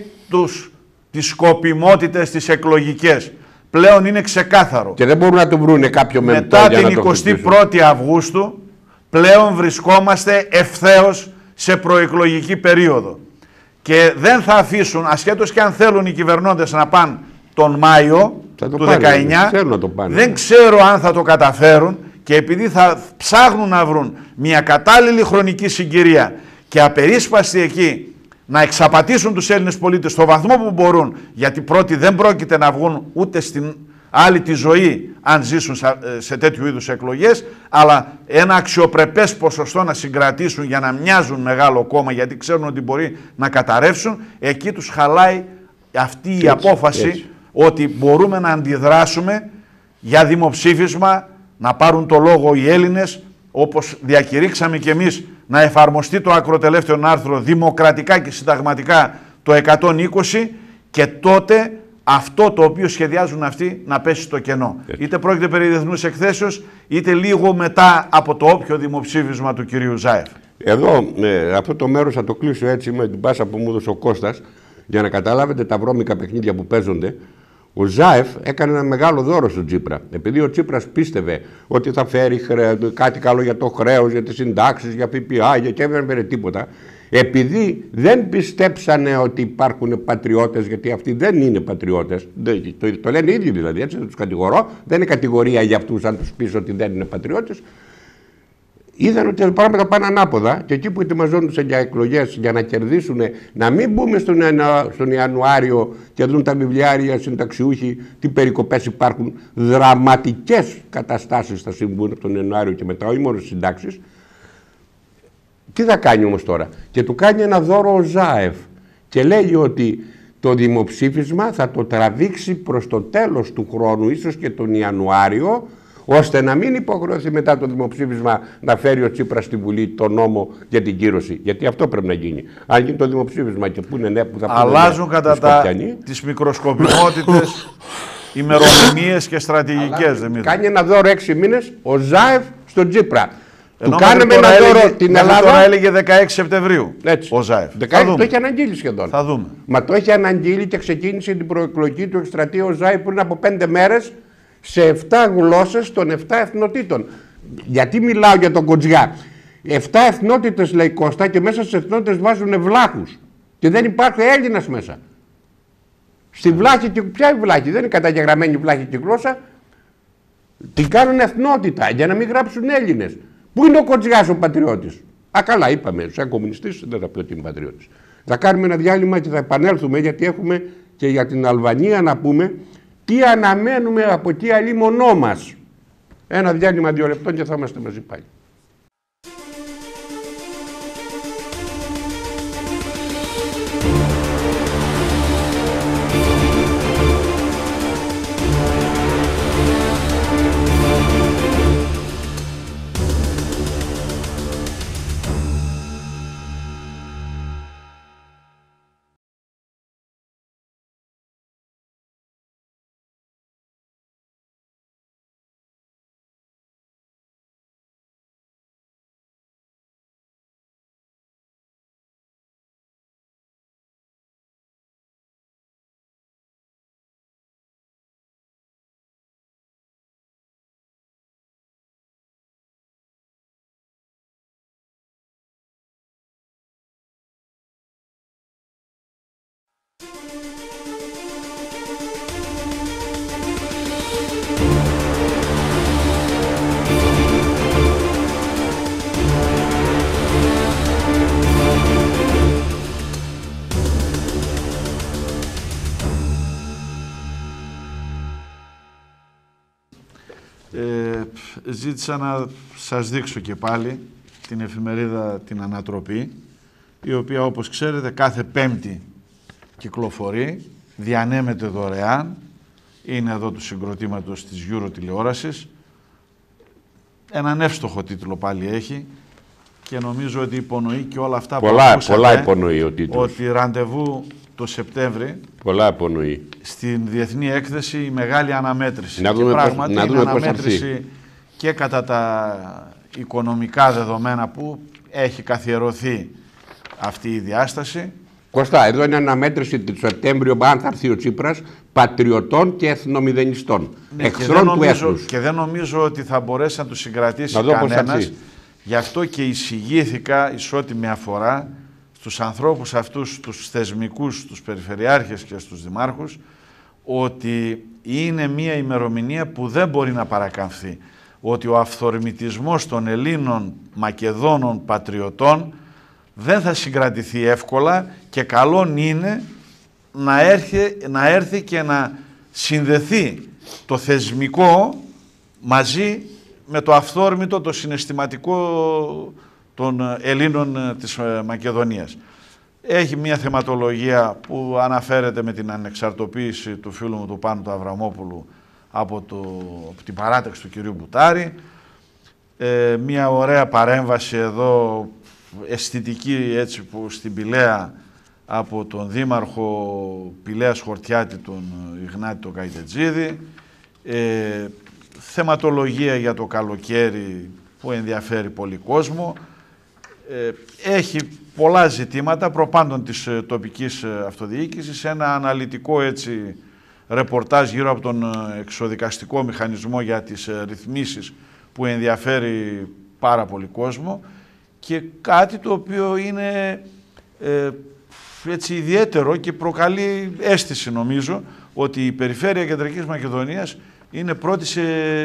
τις σκοπιμότητες τις εκλογικές. Πλέον είναι ξεκάθαρο. Και δεν μπορούν να το βρούνε κάποιο μετά την 21η Αυγούστου πλέον βρισκόμαστε ευθέως σε προεκλογική περίοδο. Και δεν θα αφήσουν, ασχέτως και αν θέλουν οι κυβερνώντες να πάνε τον Μάιο του 19, δεν ξέρω αν θα το καταφέρουν, και επειδή θα ψάχνουν να βρουν μια κατάλληλη χρονική συγκυρία και απερίσπαστη εκεί να εξαπατήσουν τους Έλληνες πολίτες στο βαθμό που μπορούν, γιατί πρώτοι δεν πρόκειται να βγουν ούτε στην άλλη τη ζωή αν ζήσουν σε τέτοιου είδους εκλογές, αλλά ένα αξιοπρεπές ποσοστό να συγκρατήσουν για να μοιάζουν μεγάλο κόμμα, γιατί ξέρουν ότι μπορεί να καταρρεύσουν. Εκεί τους χαλάει αυτή η απόφαση ότι μπορούμε να αντιδράσουμε για δημοψήφισμα, να πάρουν το λόγο οι Έλληνες, όπως διακηρύξαμε κι εμείς, να εφαρμοστεί το ακροτελεύθερο άρθρο δημοκρατικά και συνταγματικά το 120, και τότε αυτό το οποίο σχεδιάζουν αυτοί να πέσει στο κενό. Είτε πρόκειται περί διεθνούς εκθέσεως, είτε λίγο μετά από το όποιο δημοψήφισμα του κυρίου Ζάεφ. Εδώ, αυτό το μέρος θα το κλείσω έτσι με την πάσα που μου έδωσε ο Κώστας, για να καταλάβετε τα βρώμικα παιχνίδια που παίζονται. Ο Ζάεφ έκανε ένα μεγάλο δώρο στον Τσίπρα. Επειδή ο Τσίπρας πίστευε ότι θα φέρει κάτι καλό για το χρέος, για τις συντάξεις, για ΦΠΑ, και δεν έφερε τίποτα. Επειδή δεν πιστέψανε ότι υπάρχουν πατριώτες, γιατί αυτοί δεν είναι πατριώτες, το λένε οι ίδιοι δηλαδή, έτσι δεν τους κατηγορώ, δεν είναι κατηγορία για αυτούς αν τους πεις ότι δεν είναι πατριώτες. Είδαν ότι τα πράγματα πάνε ανάποδα, και εκεί που ετοιμαζόντουσαν για εκλογές για να κερδίσουν, να μην μπούμε στον Ιανουάριο και δουν τα βιβλιάρια συνταξιούχοι τι περικοπές υπάρχουν. Δραματικές καταστάσεις θα συμβούν από τον Ιανουάριο και μετά, όχι μόνο στις συντάξεις. Τι θα κάνει όμως τώρα? Και του κάνει ένα δώρο ο Ζάεφ και λέει ότι το δημοψήφισμα θα το τραβήξει προς το τέλος του χρόνου, ίσως και τον Ιανουάριο, ώστε να μην υποχρεωθεί μετά το δημοψήφισμα να φέρει ο Τσίπρας στη Βουλή το νόμο για την κύρωση. Γιατί αυτό πρέπει να γίνει. Αν γίνει το δημοψήφισμα και που είναι ναι, που θα πούνε αλλάζουν ναι, κατά τις μικροσκοπιμότητες, ημερομηνίες και στρατηγικές. Κάνει ένα δώρο 6 μήνες ο Ζάεφ στον Τσίπρα. Του κάνουμε ένα δώρο την Ελλάδα. Τώρα έλεγε 16 Σεπτεμβρίου έτσι. Ο Ζάεφ. Το έχει αναγγείλει σχεδόν. Θα δούμε. Μα το έχει αναγγείλει και ξεκίνησε την προεκλογική του εκστρατεία ο Ζάεφ πριν από 5 μέρες σε 7 γλώσσες των 7 εθνοτήτων. Γιατί μιλάω για τον Κοτζιά? 7 εθνότητες λέει Κώστα, και μέσα στις εθνότητες βάζουν βλάχους. Και δεν υπάρχει Έλληνας μέσα. Στη βλάχη, και ποια η βλάχη? Δεν είναι καταγεγραμμένη βλάχη και γλώσσα. Την κάνουν εθνότητα για να μην γράψουν Έλληνες. Πού είναι ο Κοτζιάς ο πατριώτης? Α, καλά, είπαμε, σαν κομμουνιστής δεν θα πει ότι είναι πατριώτης. Θα κάνουμε ένα διάλειμμα και θα επανέλθουμε, γιατί έχουμε και για την Αλβανία να πούμε τι αναμένουμε από εκεί αλίμονό μας. Ένα διάλειμμα 2 λεπτών και θα είμαστε μαζί πάλι. Ζήτησα να σας δείξω και πάλι την εφημερίδα την Ανατροπή, η οποία όπως ξέρετε κάθε Πέμπτη κυκλοφορεί, διανέμεται δωρεάν, είναι εδώ του συγκροτήματος της Euro τηλεόρασης. Έναν εύστοχο τίτλο πάλι έχει και νομίζω ότι υπονοεί και όλα αυτά που ακούσατε. Πολλά υπονοεί ο τίτλος. Ότι ραντεβού το Σεπτέμβρη. Πολλά υπονοεί. Στην Διεθνή Έκθεση η μεγάλη αναμέτρηση. Να δούμε, πράγματι να δούμε είναι αναμέτρηση και κατά τα οικονομικά δεδομένα που έχει καθιερωθεί αυτή η διάσταση. Κώστα, εδώ είναι αναμέτρηση του Σεπτέμβριο, αν θα έρθει ο Τσίπρας, πατριωτών και εθνομηδενιστών. Ναι, εχθρών του έθνους. Και δεν νομίζω ότι θα μπορέσει να τους συγκρατήσει κανένας. Γι' αυτό και εισηγήθηκα ισότιμη αφορά στους ανθρώπους αυτούς, τους θεσμικούς, τους περιφερειάρχες και στους δημάρχους, ότι είναι μια ημερομηνία που δεν μπορεί να παρακαμφθεί. Ότι ο αυθορμητισμός των Ελλήνων Μακεδόνων πατριωτών δεν θα συγκρατηθεί εύκολα και καλόν είναι να έρθει και να συνδεθεί το θεσμικό μαζί με το αυθόρμητο, το συναισθηματικό των Ελλήνων της Μακεδονίας. Έχει μια θεματολογία που αναφέρεται με την ανεξαρτοποίηση του φίλου μου του Πάνου του Αβραμόπουλου από την παράταξη του κυρίου Μπουτάρη. Μια ωραία παρέμβαση εδώ, αισθητική έτσι, που στην Πηλαία από τον δήμαρχο Πηλαίας Χορτιάτη, τον Ιγνάτη τον Καϊτετζίδη. Θεματολογία για το καλοκαίρι που ενδιαφέρει πολύ κόσμο. Έχει πολλά ζητήματα προπάντων της τοπικής αυτοδιοίκησης, ένα αναλυτικό έτσι ρεπορτάζ γύρω από τον εξοδικαστικό μηχανισμό για τις ρυθμίσεις που ενδιαφέρει πάρα πολύ κόσμο και κάτι το οποίο είναι έτσι ιδιαίτερο και προκαλεί αίσθηση νομίζω ότι η περιφέρεια Κεντρικής Μακεδονίας είναι πρώτη σε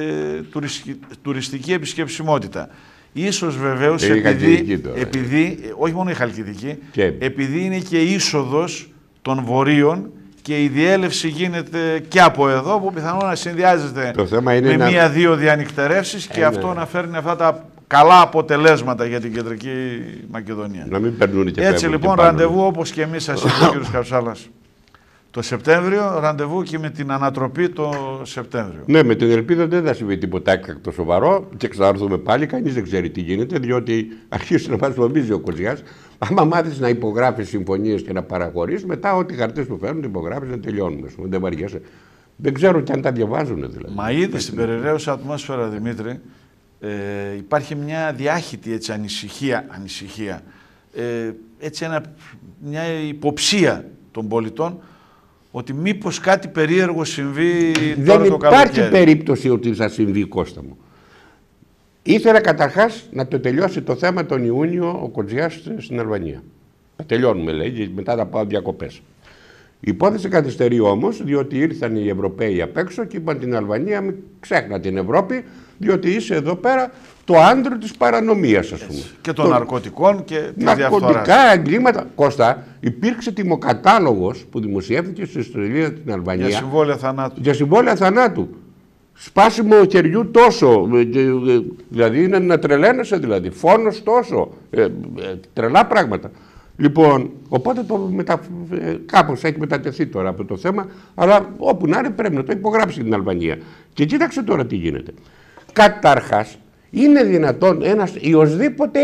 τουριστική επισκεψιμότητα. Ίσως βεβαίως επειδή όχι μόνο η Χαλκιδική, επειδή είναι και είσοδος των βορείων και η διέλευση γίνεται και από εδώ που πιθανόν να συνδυάζεται με μία-δύο διανυκτερεύσεις και αυτό να φέρνει αυτά τα καλά αποτελέσματα για την Κεντρική Μακεδονία. Να μην περνούν και έτσι λοιπόν ραντεβού όπως και εμείς σας είπε ο κ. Καψάλας το Σεπτέμβριο, ραντεβού και με την Ανατροπή το Σεπτέμβριο. Ναι, με την ελπίδα δεν θα συμβεί τίποτα έκτακτο σοβαρό και ξαναρθούμε πάλι. Κανείς δεν ξέρει τι γίνεται, διότι αρχίζει να μας φοβίζει ο Κοζιάς. Άμα μάθεις να υπογράφεις συμφωνίες και να παραχωρείς, μετά ό,τι χαρτές του φέρνουν, υπογράφεις να τελειώνουμε. Δεν βαριέσαι. Δεν ξέρω και αν τα διαβάζουν δηλαδή. Μα ήδη στην περιραίουσα ατμόσφαιρα, Δημήτρη, υπάρχει μια διάχυτη έτσι, ανησυχία έτσι μια υποψία των πολιτών ότι μήπως κάτι περίεργο συμβεί τώρα το καλοκαίρι. Δεν υπάρχει περίπτωση ότι θα συμβεί, Κώστα μου. Ήθελα καταρχάς να το τελειώσει το θέμα τον Ιούνιο ο Κοτζιάς στην Αλβανία. Θα τελειώνουμε λέει και μετά θα πάω διακοπές. Η υπόθεση καθυστερεί όμως διότι ήρθαν οι Ευρωπαίοι απ' έξω και είπαν την Αλβανία μην ξέχνα την Ευρώπη διότι είσαι εδώ πέρα το άντρο της παρανομίας ας πούμε. Και των ναρκωτικών και της διαφθοράς. Ναρκωτικά εγκλήματα. Κώστα, υπήρξε τιμοκατάλογος που δημοσιεύθηκε στην ιστορία την Αλβανία. Για συμβόλαια θανάτου. Για συμβόλαια θανάτου. Σπάσιμο χεριού τόσο. Δηλαδή είναι να τρελαίνεσαι δηλαδή. Φόνος τόσο. Τρελά πράγματα. Λοιπόν, οπότε κάπως έχει μετατεθεί τώρα από το θέμα, αλλά όπου να είναι πρέπει να το υπογράψει την Αλβανία. Και κοίταξε τώρα τι γίνεται. Καταρχάς, είναι δυνατόν ένας οποιοσδήποτε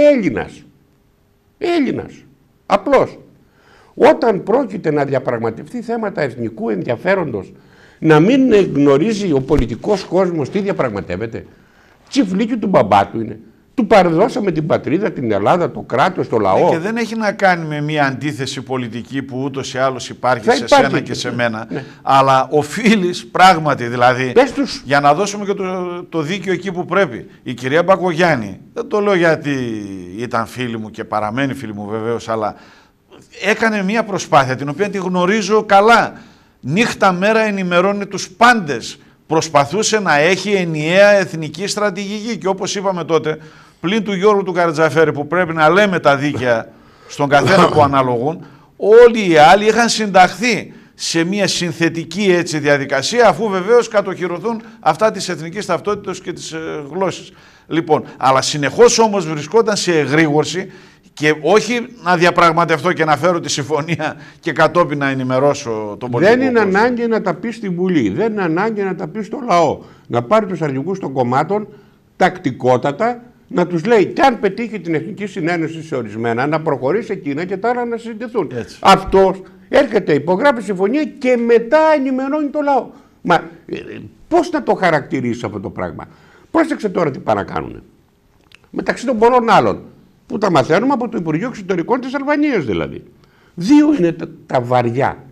Έλληνας, απλώς, όταν πρόκειται να διαπραγματευτεί θέματα εθνικού ενδιαφέροντος, να μην γνωρίζει ο πολιτικός κόσμος τι διαπραγματεύεται. Τσιφλίκι του μπαμπά του είναι. Του παρεδώσαμε την πατρίδα, την Ελλάδα, το κράτος, το λαό. Και δεν έχει να κάνει με μια αντίθεση πολιτική που ούτως ή άλλως υπάρχει σε σένα και σε μένα. Ναι. Αλλά οφείλεις πράγματι, δηλαδή, για να δώσουμε και το δίκαιο εκεί που πρέπει. Η κυρία Μπακογιάννη, δεν το λέω γιατί ήταν φίλη μου και παραμένει φίλη μου βεβαίως, αλλά έκανε μια προσπάθεια την οποία τη γνωρίζω καλά. Νύχτα μέρα ενημερώνει τους πάντες. Προσπαθούσε να έχει ενιαία εθνική στρατηγική και όπως είπαμε τότε, πλην του Γιώργου του Καρατζαφέρη που πρέπει να λέμε τα δίκαια στον καθένα που αναλογούν, όλοι οι άλλοι είχαν συνταχθεί σε μια συνθετική έτσι διαδικασία, αφού βεβαίως κατοχυρωθούν αυτά της εθνικής ταυτότητας και της γλώσσης. Λοιπόν, αλλά συνεχώς όμως βρισκόταν σε εγρήγορση και όχι να διαπραγματευτώ και να φέρω τη συμφωνία και κατόπιν να ενημερώσω τον πολιτικό. Δεν είναι ανάγκη να τα πει στην Βουλή, δεν είναι ανάγκη να τα πει στο λαό. Να πάρει τους αρχηγούς των κομμάτων τακτικότατα, να τους λέει και αν πετύχει την Εθνική Συνένεση σε ορισμένα, να προχωρήσει εκείνα και τα άλλα να συζητηθούν. Αυτός έρχεται, υπογράφει συμφωνία και μετά ενημερώνει το λαό. Μα πώς να το χαρακτηρίσει αυτό το πράγμα? Πρόσεξε τώρα τι πάνε να κάνουν. Μεταξύ των πολλών άλλων, που τα μαθαίνουμε από το Υπουργείο Εξωτερικών της Αλβανίας δηλαδή. Δύο είναι τα βαριά.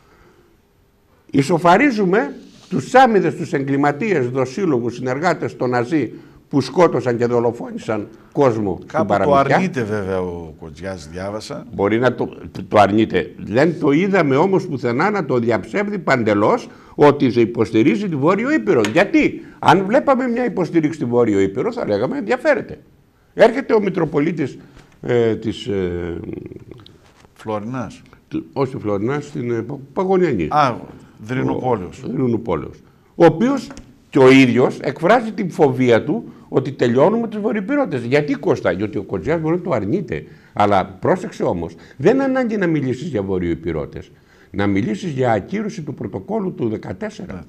Ισοφαρίζουμε τους Σάμιδες, τους εγκληματίες, δοσύλλογους, συνεργάτες των Ναζί που σκότωσαν και δολοφόνησαν κόσμο στην παραμυθιά. Το αρνείται βέβαια ο Κοτζιάς, διάβασα. Μπορεί να το αρνείται. Δεν το είδαμε όμως πουθενά να το διαψεύδει παντελώς ότι υποστηρίζει τη Βόρειο Ήπειρο. Γιατί αν βλέπαμε μια υποστήριξη στη Βόρειο Ήπειρο θα λέγαμε ενδιαφέρεται. Έρχεται ο Μητροπολίτης της Φλωρινάς. Όχι Φλωρινάς, στην Παγωνιανή. Δρυνουπόλεως. Ο οποίος και ο ίδιος εκφράζει την φοβία του ότι τελειώνουμε τους Βορειοπυρώτες. Γιατί, Κώστα? Γιατί ο Κοτζιάς μπορεί να το αρνείται. Αλλά πρόσεξε όμως, δεν είναι ανάγκη να μιλήσεις για Βορειοπυρώτες. Να μιλήσεις για ακύρωση του πρωτοκόλλου του 2014.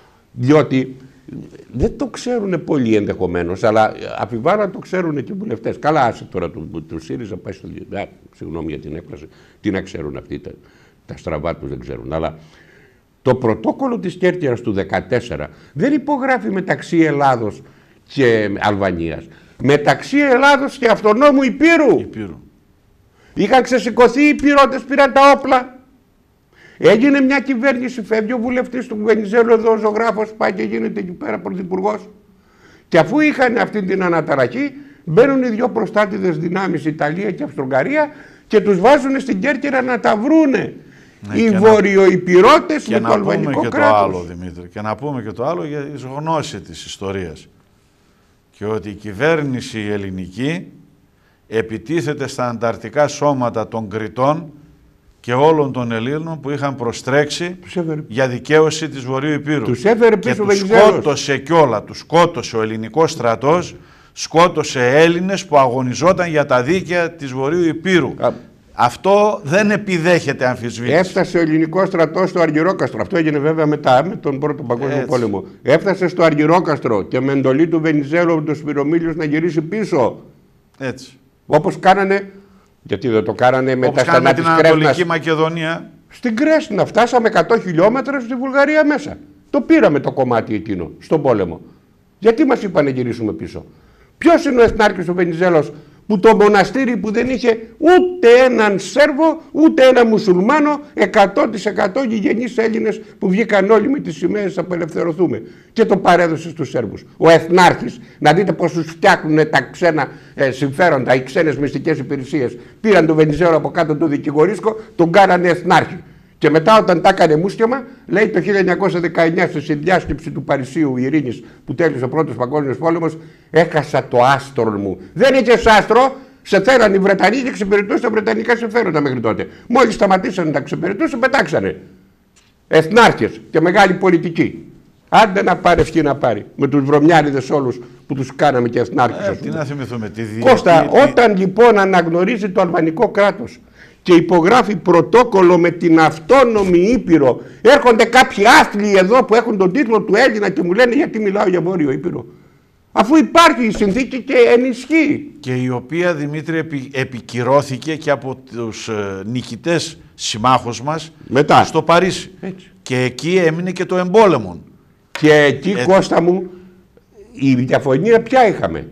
Διότι δεν το ξέρουν πολλοί ενδεχομένως, αλλά αφιβάλλω να το ξέρουν και οι βουλευτές. Καλά, άσε τώρα του ΣΥΡΙΖΑ, πάει στο. Συγγνώμη για την έκφραση. Τι να ξέρουν αυτοί, τα στραβά τους δεν ξέρουν. Αλλά το πρωτόκολλο της Κέρκυρας του 2014 δεν υπογράφει μεταξύ Ελλάδος και Αλβανίας. Μεταξύ Ελλάδος και αυτονόμου Υπήρου. Είχαν ξεσηκωθεί οι Υπηρώτες, πήραν τα όπλα. Έγινε μια κυβέρνηση, φεύγει ο βουλευτής του Βενιζέλου εδώ, ο ζωγράφος, πάει και γίνεται εκεί πέρα πρωθυπουργός. Και αφού είχαν αυτή την αναταραχή, μπαίνουν οι δυο προστάτηδες δυνάμεις, Ιταλία και Αυστρογγαρία, και τους βάζουν στην Κέρκυρα να τα βρούνε. Οι Βορειοϊπηρώτες με το αλβανικό κράτος. Και να πούμε και το άλλο, Δημήτρη, και να πούμε και το άλλο για τη γνώση της ιστορίας. Και ότι η κυβέρνηση ελληνική επιτίθεται στα ανταρτικά σώματα των Κρητών και όλων των Ελλήνων που είχαν προστρέξει για δικαίωση της Βορείου Ηπείρου. Τους έφερε πίσω και τους σκότωσε κιόλα, τους σκότωσε ο ελληνικός στρατός, σκότωσε Έλληνες που αγωνιζόταν για τα δίκαια της Βορείου Ηπείρου. Αυτό δεν επιδέχεται αμφισβήτηση. Έφτασε ο ελληνικός στρατός στο Αργυρόκαστρο. Αυτό έγινε βέβαια μετά, με τον Πρώτο Παγκόσμιο Πόλεμο. Έφτασε στο Αργυρόκαστρο και με εντολή του Βενιζέλου του Σπυρομήλιους να γυρίσει πίσω. Έτσι. Όπως κάνανε. Γιατί δεν το κάνανε με τα στενά της Κρέσνας. Ανατολική Μακεδονία. Στην Κρέσνα φτάσαμε 100 χιλιόμετρα στη Βουλγαρία μέσα. Το πήραμε το κομμάτι εκείνο στον πόλεμο. Γιατί μας είπαν να γυρίσουμε πίσω? Ποιος είναι ο εθνάρχης ο Βενιζέλος που το μοναστήρι που δεν είχε ούτε έναν Σέρβο ούτε έναν Μουσουλμάνο, 100% γηγενείς Έλληνες που βγήκαν όλοι με τις σημαίες να απελευθερωθούμε, και το παρέδωσε στους Σέρβους? Ο εθνάρχης, να δείτε πως τους φτιάχνουν τα ξένα συμφέροντα, οι ξένες μυστικές υπηρεσίες. Πήραν τον Βενιζέλο από κάτω το δικηγορίσκο, τον κάνανε εθνάρχη. Και μετά όταν τα έκανε μουσκεμα, λέει το 1919 στη συνδιάσκεψη του Παρισίου Ειρήνης που τέλειωσε ο Πρώτος Παγκόσμιος Πόλεμος, έχασα το άστρο μου. Δεν είχες άστρο, σε θέλαν οι Βρετανοί και εξυπηρετούσαν τα βρετανικά συμφέροντα μέχρι τότε. Μόλις σταματήσαν να τα εξυπηρετούσαν, πετάξανε. Εθνάρχες και μεγάλη πολιτική. Άντε να πάρει ευχή να πάρει. Με τους βρωμιάριδες όλους που τους κάναμε και εθνάρχες. Τι να θυμηθούμε, Κώστα, όταν λοιπόν αναγνωρίζει το αλβανικό κράτος και υπογράφει πρωτόκολλο με την αυτόνομη Ήπειρο, έρχονται κάποιοι άθλοι εδώ που έχουν τον τίτλο του Έλληνα και μου λένε γιατί μιλάω για Βόρειο Ήπειρο. Αφού υπάρχει η συνθήκη και ενισχύει. Και η οποία, Δημήτρη, επικυρώθηκε και από τους νικητές συμμάχους μας μετά στο Παρίσι. Έτσι. Και εκεί έμεινε και το εμπόλεμον. Και εκεί, Κώστα μου, η διαφωνία ποια είχαμε?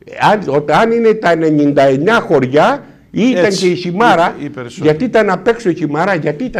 Αν είναι τα 99 χωριά, ήταν έτσι, και η Χιμάρα, γιατί ήταν απ' έξω η Χιμάρα,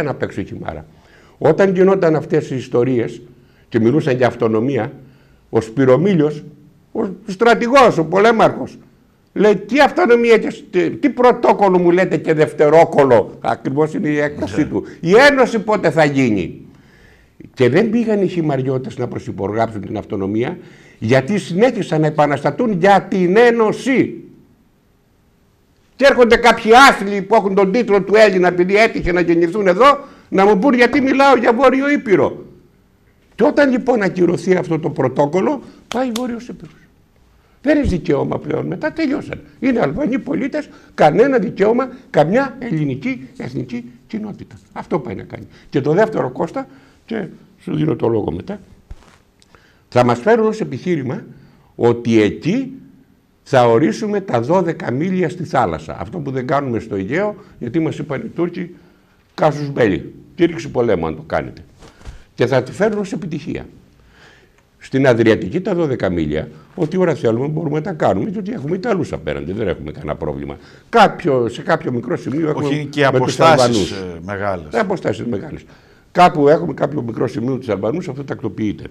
Όταν γινόταν αυτές οι ιστορίες και μιλούσαν για αυτονομία, ο Σπυρομήλιος, ο στρατηγός, ο πολέμαρχος, λέει τι αυτονομία, τι πρωτόκολλο μου λέτε και δευτερόκολλο? Ακριβώς είναι η έκφρασή του. Η ένωση πότε θα γίνει? Και δεν πήγαν οι χιμαριώτες να προσυπογράψουν την αυτονομία, γιατί συνέχισαν να επαναστατούν για την ένωση. Και έρχονται κάποιοι άθλοι που έχουν τον τίτλο του Έλληνα, επειδή έτυχε να γεννηθούν εδώ, Να μου πούν γιατί μιλάω για Βόρειο Ήπειρο. Και όταν λοιπόν ακυρωθεί αυτό το πρωτόκολλο, πάει Βόρειος Ήπειρος. Δεν έχει δικαίωμα πλέον μετά, τελειώσαν. Είναι Αλβανοί πολίτες, κανένα δικαίωμα, καμιά ελληνική εθνική κοινότητα. Αυτό πάει να κάνει. Και το δεύτερο, Κώστα, και σου δίνω το λόγο μετά, θα μας φέρουν ως επιχείρημα ότι εκεί θα ορίσουμε τα 12 μίλια στη θάλασσα. Αυτό που δεν κάνουμε στο Αιγαίο, γιατί μας είπαν οι Τούρκοι, κάσους μπέλι, κήρυξη πολέμου αν το κάνετε. Και θα τη φέρουν ως επιτυχία. Στην Αδριατική τα 12 μίλια, ό,τι ώρα θέλουμε μπορούμε να τα κάνουμε, γιατί έχουμε Ιταλούς απέναντι, δεν έχουμε κανένα πρόβλημα. Σε κάποιο μικρό σημείο έχουμε. Όχι, και αποστάσεις μεγάλες. Αποστάσεις μεγάλες. Κάπου έχουμε κάποιο μικρό σημείο τους Αλβανούς, αυτό τακτοποιείται.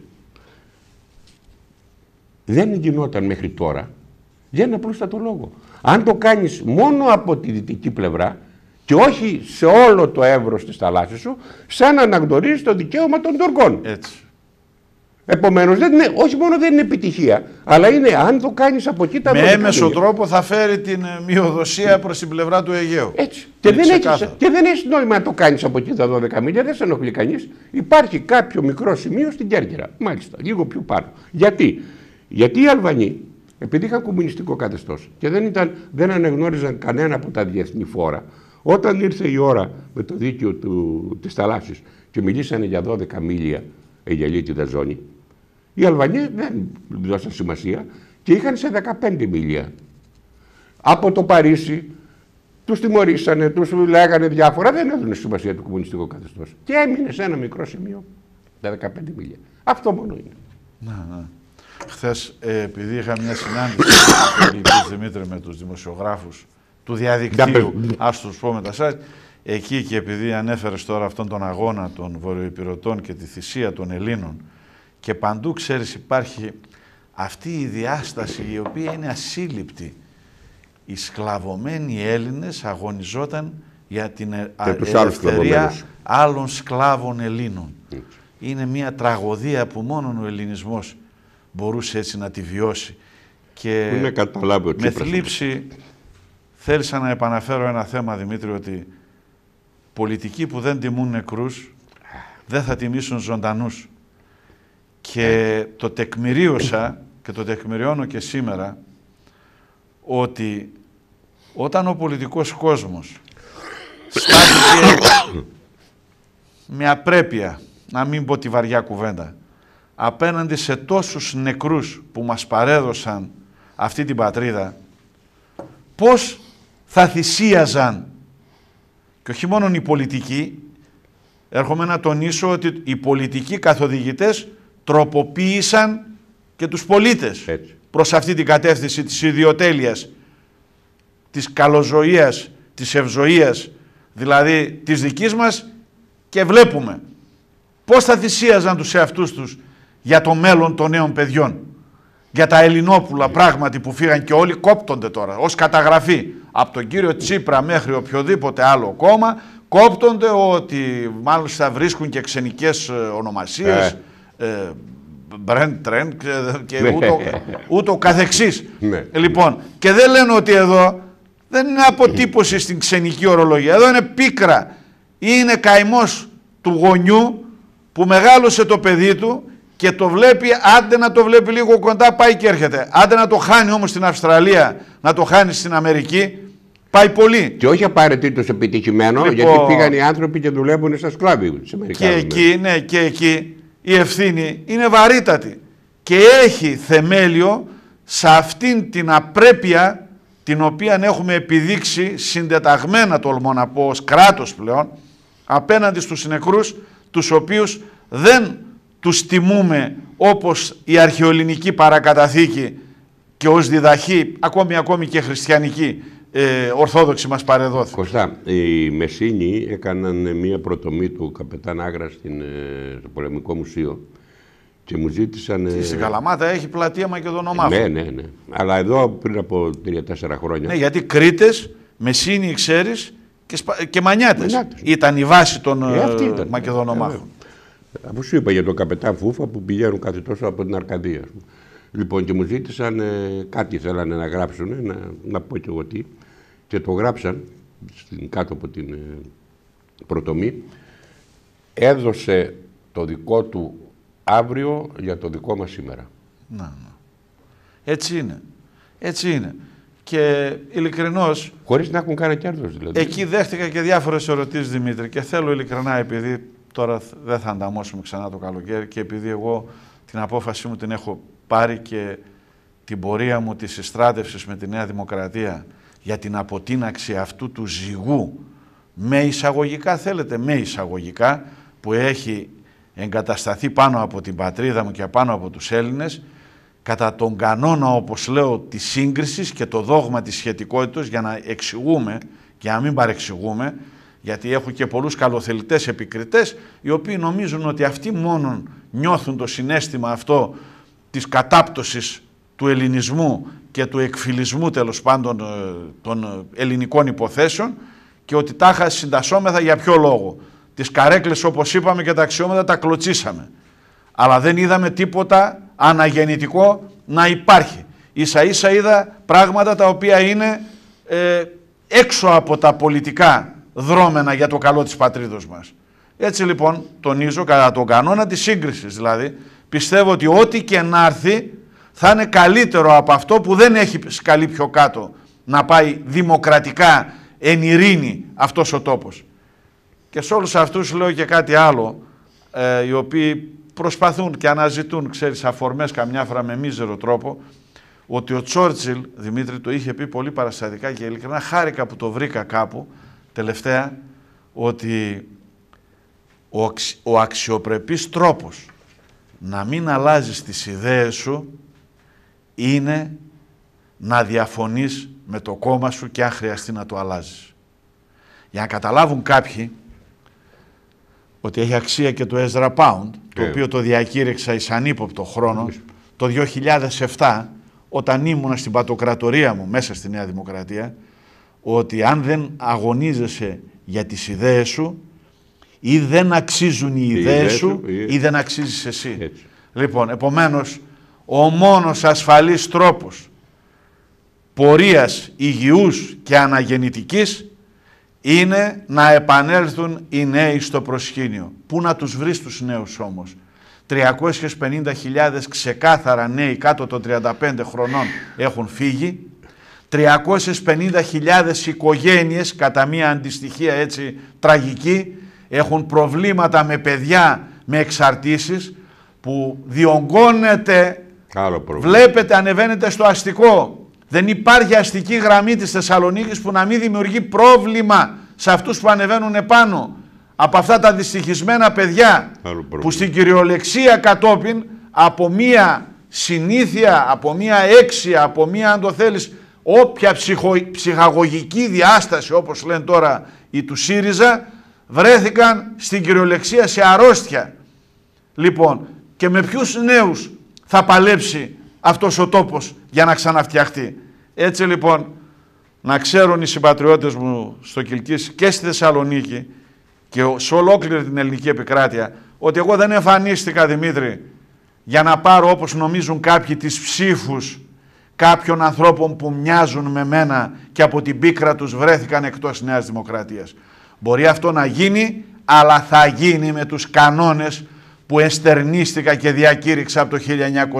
Δεν γινόταν μέχρι τώρα για ένα απλούστατο λόγο. Αν το κάνεις μόνο από τη δυτική πλευρά και όχι σε όλο το εύρος της θαλάσσης σου, σαν να αναγνωρίζεις το δικαίωμα των Τουρκών. Έτσι. Επομένως, όχι μόνο δεν είναι επιτυχία, αλλά είναι αν το κάνεις από εκεί τα 12 μίλια. Με έμεσο τρόπο θα φέρει την μειοδοσία προς την πλευρά του Αιγαίου. Έτσι. Και δεν έχει νόημα να το κάνεις από εκεί τα 12 μίλια, δεν σε ενοχλεί κανείς. Υπάρχει κάποιο μικρό σημείο στην Κέρκυρα. Μάλιστα, λίγο πιο πάνω. Γιατί οι Αλβανοί, επειδή είχαν κομμουνιστικό καθεστώς και δεν αναγνώριζαν κανένα από τα διεθνή φόρα, όταν ήρθε η ώρα με το δίκαιο της θαλάσσης και μιλήσανε για 12 μίλια αιγελίτιδα ζώνη, οι Αλβανοί δεν δώσαν σημασία και είχαν σε 15 μίλια. Από το Παρίσι τους τιμωρήσανε, τους λέγανε διάφορα, δεν έδωνε σημασία του κομμουνιστικού καθεστώς. Και έμεινε σε ένα μικρό σημείο τα 15 μίλια. Αυτό μόνο είναι. Να. Χθες, επειδή είχα μια συνάντηση Δημήτρη με τους δημοσιογράφους του διαδικτύου, ας τους πω με τα site, εκεί και επειδή ανέφερες τώρα αυτόν τον αγώνα των Βορειοϊπειρωτών και τη θυσία των Ελλήνων και παντού ξέρεις υπάρχει αυτή η διάσταση η οποία είναι ασύλληπτη. Οι σκλαβωμένοι Έλληνες αγωνιζόταν για την ελευθερία άλλων σκλάβων Ελλήνων. Είναι μια τραγωδία που μόνο ο ελληνισμός μπορούσε έτσι να τη βιώσει. Και με θλίψη θέλησα να επαναφέρω ένα θέμα, Δημήτρη, ότι πολιτικοί που δεν τιμούν νεκρούς δεν θα τιμήσουν ζωντανούς. Και το τεκμηρίωσα και το τεκμηριώνω και σήμερα ότι όταν ο πολιτικός κόσμος στάθηκε με απρέπεια, να μην πω τη βαριά κουβέντα, απέναντι σε τόσους νεκρούς που μας παρέδωσαν αυτή την πατρίδα, πώς θα θυσίαζαν, και όχι μόνο οι πολιτικοί, έρχομαι να τονίσω ότι οι πολιτικοί καθοδηγητές τροποποίησαν και τους πολίτες προς αυτή την κατεύθυνση της ιδιοτέλειας, της καλοζωίας, της ευζωίας, δηλαδή της δικής μας, και βλέπουμε πώς θα θυσίαζαν τους εαυτούς τους για το μέλλον των νέων παιδιών. Για τα Ελληνόπουλα πράγματι που φύγαν και όλοι κόπτονται τώρα ως καταγραφή. Από τον κύριο Τσίπρα μέχρι οποιοδήποτε άλλο κόμμα κόπτονται ότι μάλιστα βρίσκουν και ξενικές ονομασίες, Μπρεντ Τρεν και ούτω καθεξής. Λοιπόν, και δεν λένε ότι εδώ δεν είναι αποτύπωση στην ξενική ορολογία. Εδώ είναι πίκρα. Είναι καημός του γονιού που μεγάλωσε το παιδί του και το βλέπει, άντε να το βλέπει λίγο κοντά, πάει και έρχεται. Άντε να το χάνει όμως στην Αυστραλία, να το χάνει στην Αμερική, πάει πολύ. Και όχι απαραίτητος επιτυχημένο, λοιπόν, γιατί πήγαν οι άνθρωποι και δουλεύουν σαν σκλάβοι. Και εκεί, ναι, και εκεί η ευθύνη είναι βαρύτατη και έχει θεμέλιο σε αυτήν την απρέπεια την οποία έχουμε επιδείξει συντεταγμένα, τολμώ να πω, ως κράτος πλέον, απέναντι στους νεκρούς, τους οποίους δεν τους τιμούμε όπως η αρχαιοελληνική παρακαταθήκη και ως διδαχή, ακόμη και χριστιανική, ορθόδοξη μας παρεδόθη. Κωστά, οι Μεσίνοι έκαναν μία προτομή του καπετάν Άγρα στο Πολεμικό Μουσείο και μου ζήτησαν... Στην Καλαμάτα έχει πλατεία Μακεδονομάχων. Ναι. Αλλά εδώ πριν από 3-4 χρόνια... Ναι, γιατί Κρήτες, Μεσίνοι, ξέρεις, και Μανιάτες ήταν η βάση των Μακεδονομάχων. Αφού σου είπα για τον καπετάν Φούφα που πηγαίνουν κάτι τόσο από την Αρκαδία. Λοιπόν, και μου ζήτησαν κάτι, θέλανε να γράψουν, να πω και εγώ τι, και το γράψαν κάτω από την προτομή έδωσε το δικό του αύριο για το δικό μας σήμερα. Να. Έτσι είναι. Έτσι είναι. Και ειλικρινώς... Χωρίς να έχουν κάνει κέρδος δηλαδή. Εκεί δέχτηκα και διάφορες ερωτήσεις, Δημήτρη, και θέλω ειλικρινά, επειδή τώρα δεν θα ανταμώσουμε ξανά το καλοκαίρι και επειδή εγώ την απόφαση μου την έχω πάρει και την πορεία μου της ειστράτευσης με τη Νέα Δημοκρατία για την αποτείναξη αυτού του ζυγού, με εισαγωγικά θέλετε, με εισαγωγικά, που έχει εγκατασταθεί πάνω από την πατρίδα μου και πάνω από τους Έλληνες, κατά τον κανόνα, όπως λέω, της σύγκρισης και το δόγμα της σχετικότητας, για να εξηγούμε και να μην παρεξηγούμε, γιατί έχω και πολλούς καλοθελητές επικριτές, οι οποίοι νομίζουν ότι αυτοί μόνον νιώθουν το συναίσθημα αυτό της κατάπτωσης του ελληνισμού και του εκφυλισμού, τέλος πάντων, των ελληνικών υποθέσεων, και ότι τάχα συντασσόμεθα για ποιο λόγο. Τις καρέκλες, όπως είπαμε, και τα αξιώματα τα κλωτσίσαμε. Αλλά δεν είδαμε τίποτα αναγεννητικό να υπάρχει. Ίσα ίσα είδα πράγματα τα οποία είναι έξω από τα πολιτικά δρόμενα για το καλό της πατρίδος μας. Έτσι λοιπόν τονίζω, κατά τον κανόνα της σύγκρισης δηλαδή, πιστεύω ότι ό,τι και να έρθει θα είναι καλύτερο από αυτό που δεν έχει σκαλεί πιο κάτω να πάει δημοκρατικά εν ειρήνη αυτός ο τόπος. Και σε όλους αυτούς λέω και κάτι άλλο, οι οποίοι προσπαθούν και αναζητούν, ξέρεις, αφορμές καμιά φορά με μίζερο τρόπο, ότι ο Τσόρτσιλ, Δημήτρη, το είχε πει πολύ παραστατικά και ειλικρινά χάρηκα που το βρήκα κάπου τελευταία, ότι ο αξιοπρεπής τρόπος να μην αλλάζεις τις ιδέες σου είναι να διαφωνείς με το κόμμα σου και αν χρειαστεί να το αλλάζεις. Για να καταλάβουν κάποιοι ότι έχει αξία και το Ezra Pound, το οποίο το διακήρυξα εις ανύποπτο χρόνο, το 2007, όταν ήμουνα στην πατοκρατορία μου μέσα στη Νέα Δημοκρατία, ότι αν δεν αγωνίζεσαι για τις ιδέες σου, ή δεν αξίζουν οι ιδέες σου, ή δεν αξίζεις εσύ. Έτσι. Λοιπόν, επομένως, ο μόνος ασφαλής τρόπος πορείας υγιούς και αναγεννητικής είναι να επανέλθουν οι νέοι στο προσκήνιο. Πού να τους βρεις τους νέους όμως? 350.000 ξεκάθαρα νέοι κάτω των 35 χρονών έχουν φύγει. 350.000 οικογένειες, κατά μία αντιστοιχεία έτσι τραγική, έχουν προβλήματα με παιδιά, με εξαρτήσεις, που διωγγώνεται, βλέπετε, ανεβαίνετε στο αστικό. Δεν υπάρχει αστική γραμμή της Θεσσαλονίκης που να μην δημιουργεί πρόβλημα σε αυτούς που ανεβαίνουν επάνω. Από αυτά τα δυστυχισμένα παιδιά που στην κυριολεξία κατόπιν από μία συνήθεια, από μία έξια, από μία, αν το θέλεις, όποια ψυχαγωγική διάσταση, όπως λένε τώρα οι του ΣΥΡΙΖΑ, βρέθηκαν στην κυριολεξία σε αρρώστια. Λοιπόν, και με ποιους νέους θα παλέψει αυτός ο τόπος για να ξαναφτιαχτεί? Έτσι λοιπόν, να ξέρουν οι συμπατριώτες μου στο Κιλκής και στη Θεσσαλονίκη και σε ολόκληρη την ελληνική επικράτεια, ότι εγώ δεν εμφανίστηκα, Δημήτρη, για να πάρω, όπως νομίζουν κάποιοι, τις ψήφους κάποιων ανθρώπων που μοιάζουν με μένα και από την πίκρα τους βρέθηκαν εκτός Νέας Δημοκρατίας. Μπορεί αυτό να γίνει, αλλά θα γίνει με τους κανόνες που εστερνίστηκα και διακήρυξα από το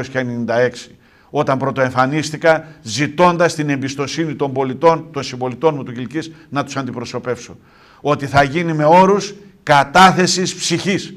1996, όταν πρωτοεμφανίστηκα ζητώντας την εμπιστοσύνη των πολιτών, των συμπολιτών μου του Κιλκής, να τους αντιπροσωπεύσω. Ότι θα γίνει με όρους κατάθεσης ψυχής.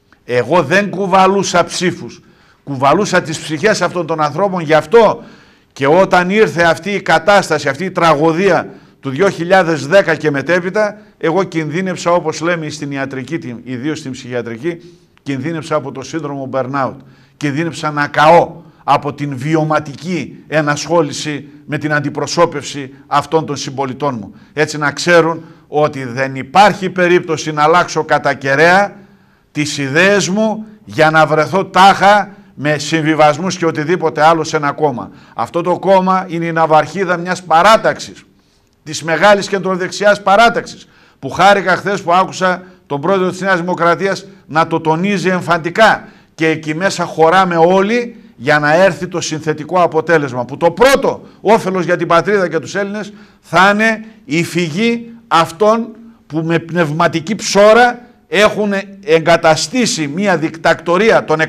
Εγώ δεν κουβαλούσα ψήφους, κουβαλούσα τις ψυχές αυτών των ανθρώπων. Γι' αυτό και όταν ήρθε αυτή η κατάσταση, αυτή η τραγωδία του 2010 και μετέπειτα, εγώ κινδύνεψα, όπως λέμε στην ιατρική, ιδίως στην ψυχιατρική, κινδύνεψα από το σύνδρομο burnout, κινδύνεψα να καώ από την βιωματική ενασχόληση με την αντιπροσώπευση αυτών των συμπολιτών μου. Έτσι να ξέρουν ότι δεν υπάρχει περίπτωση να αλλάξω κατά κεραία τις ιδέες μου για να βρεθώ τάχα με συμβιβασμούς και οτιδήποτε άλλο σε ένα κόμμα. Αυτό το κόμμα είναι η ναυαρχίδα μιας παράταξης, της μεγάλης κεντροδεξιάς παράταξης, που χάρηκα χθες που άκουσα τον πρόεδρο της Νέας Δημοκρατίας να το τονίζει εμφαντικά, και εκεί μέσα χωράμε όλοι για να έρθει το συνθετικό αποτέλεσμα, που το πρώτο όφελος για την πατρίδα και τους Έλληνες θα είναι η φυγή αυτών που με πνευματική ψώρα έχουν εγκαταστήσει μια δικτακτορία των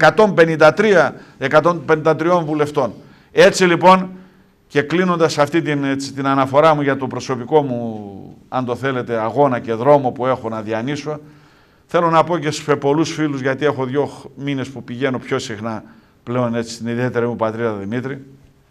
153 βουλευτών. Έτσι λοιπόν, και κλείνοντας αυτή την αναφορά μου για το προσωπικό μου, αν το θέλετε, αγώνα και δρόμο που έχω να διανύσω, θέλω να πω και σε πολλούς φίλους, γιατί έχω 2 μήνες που πηγαίνω πιο συχνά πλέον έτσι στην ιδιαίτερη μου πατρίδα Δημήτρη,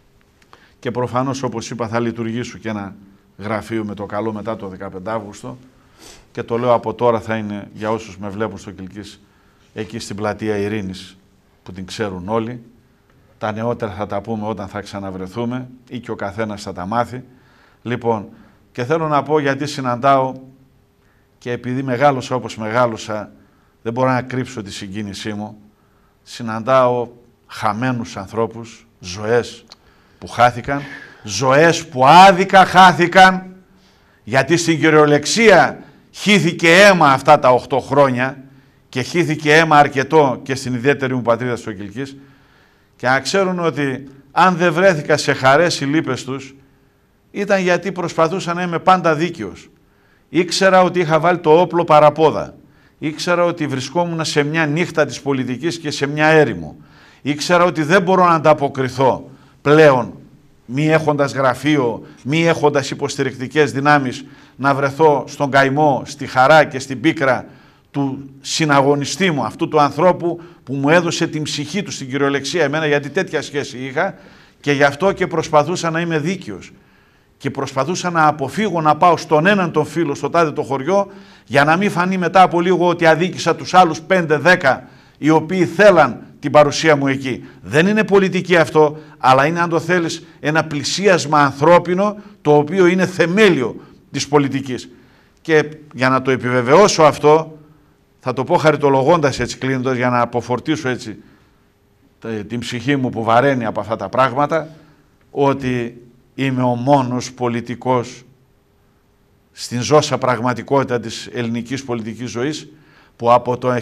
και προφανώς, όπως είπα, θα λειτουργήσω και ένα γραφείο με το καλό μετά το 15 Αύγουστο, και το λέω από τώρα, θα είναι για όσους με βλέπουν στο Κιλκής, εκεί στην πλατεία Ειρήνης, που την ξέρουν όλοι. Τα νεότερα θα τα πούμε όταν θα ξαναβρεθούμε, ή και ο καθένας θα τα μάθει. Λοιπόν, και θέλω να πω, γιατί συναντάω, και επειδή μεγάλωσα όπως μεγάλωσα, δεν μπορώ να κρύψω τη συγκίνησή μου, συναντάω χαμένους ανθρώπους, ζωές που χάθηκαν, ζωές που άδικα χάθηκαν, γιατί στην κυριολεξία χύθηκε αίμα αυτά τα 8 χρόνια και χύθηκε αίμα αρκετό και στην ιδιαίτερη μου πατρίδα στο Κιλκής, και να ξέρουν ότι αν δεν βρέθηκα σε χαρές οι λύπες τους, ήταν γιατί προσπαθούσα να είμαι πάντα δίκαιος. Ήξερα ότι είχα βάλει το όπλο παραπόδα. Ήξερα ότι βρισκόμουν σε μια νύχτα της πολιτικής και σε μια έρημο. Ήξερα ότι δεν μπορώ να ανταποκριθώ πλέον, μη έχοντας γραφείο, μη έχοντας υποστηρικτικές δυνάμεις, να βρεθώ στον καημό, στη χαρά και στην πίκρα του συναγωνιστή μου, αυτού του ανθρώπου που μου έδωσε την ψυχή του στην κυριολεξία εμένα, γιατί τέτοια σχέση είχα, και γι' αυτό και προσπαθούσα να είμαι δίκαιος. Και προσπαθούσα να αποφύγω να πάω στον έναν τον φίλο στο τάδε το χωριό, για να μην φανεί μετά από λίγο ότι αδίκησα τους άλλους 5-10 οι οποίοι θέλαν την παρουσία μου εκεί. Δεν είναι πολιτική αυτό, αλλά είναι, αν το θέλεις, ένα πλησίασμα ανθρώπινο, το οποίο είναι θεμέλιο της πολιτικής. Και για να το επιβεβαιώσω αυτό, θα το πω χαριτολογώντας έτσι, κλείνοντας, για να αποφορτήσω έτσι την ψυχή μου που βαραίνει από αυτά τα πράγματα, ότι είμαι ο μόνος πολιτικός στην ζώσα πραγματικότητα της ελληνικής πολιτικής ζωής που από το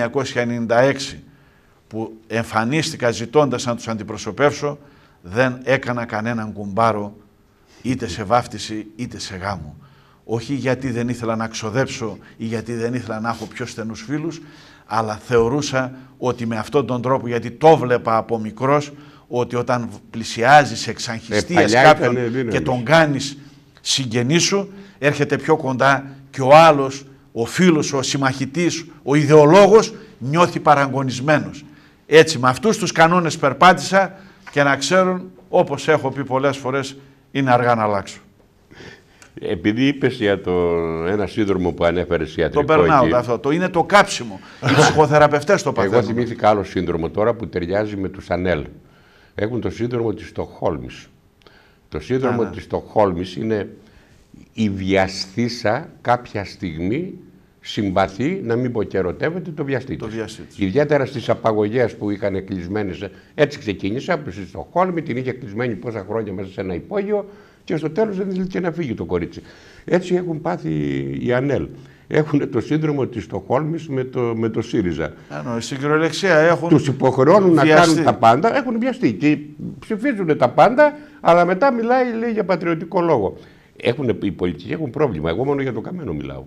1996 που εμφανίστηκα ζητώντας να τους αντιπροσωπεύσω, δεν έκανα κανέναν κουμπάρο είτε σε βάφτιση είτε σε γάμο. Όχι γιατί δεν ήθελα να ξοδέψω ή γιατί δεν ήθελα να έχω πιο στενούς φίλους, αλλά θεωρούσα ότι με αυτόν τον τρόπο, γιατί το βλέπα από μικρός, ότι όταν πλησιάζεις εξαγχιστίας κάποιον και τον κάνεις συγγενή σου, έρχεται πιο κοντά και ο άλλος, ο φίλος, ο συμμαχητής, ο ιδεολόγος νιώθει παραγωνισμένος. Έτσι, με αυτούς τους κανόνες περπάτησα, και να ξέρουν, όπως έχω πει πολλές φορές, είναι αργά να αλλάξω. Επειδή είπες για ένα σύνδρομο που ανέφερες ιατρικό. Το περνάω αυτό. Είναι το κάψιμο. Οι ψυχοθεραπευτές το παθαίνουν. Εγώ θυμήθηκα άλλο σύνδρομο τώρα που ταιριάζει με τους ΑΝΕΛ. Έχουν το σύνδρομο της Στοκχόλμης. Το σύνδρομο της Στοκχόλμης είναι η βιαστήσα κάποια στιγμή συμπαθεί, να μην πω και ερωτεύεται, το βιαστή της. Ιδιαίτερα στις απαγωγές που είχαν κλεισμένες. Έτσι ξεκίνησε από τη Στοκχόλμη, την είχε κλεισμένη πόσα χρόνια μέσα σε ένα υπόγειο και στο τέλος δεν ήθελε και να φύγει το κορίτσι. Έτσι έχουν πάθει οι ΑΝΕΛ. Έχουν το σύνδρομο της Στοκχόλμης με το ΣΥΡΙΖΑ. Στην κυριολεξία έχουν. Τους υποχρεώνουν να κάνουν τα πάντα, έχουν βιαστεί και ψηφίζουν τα πάντα, αλλά μετά λέει για πατριωτικό λόγο. Οι πολιτικοί έχουν πρόβλημα. Εγώ μόνο για το καμένο μιλάω.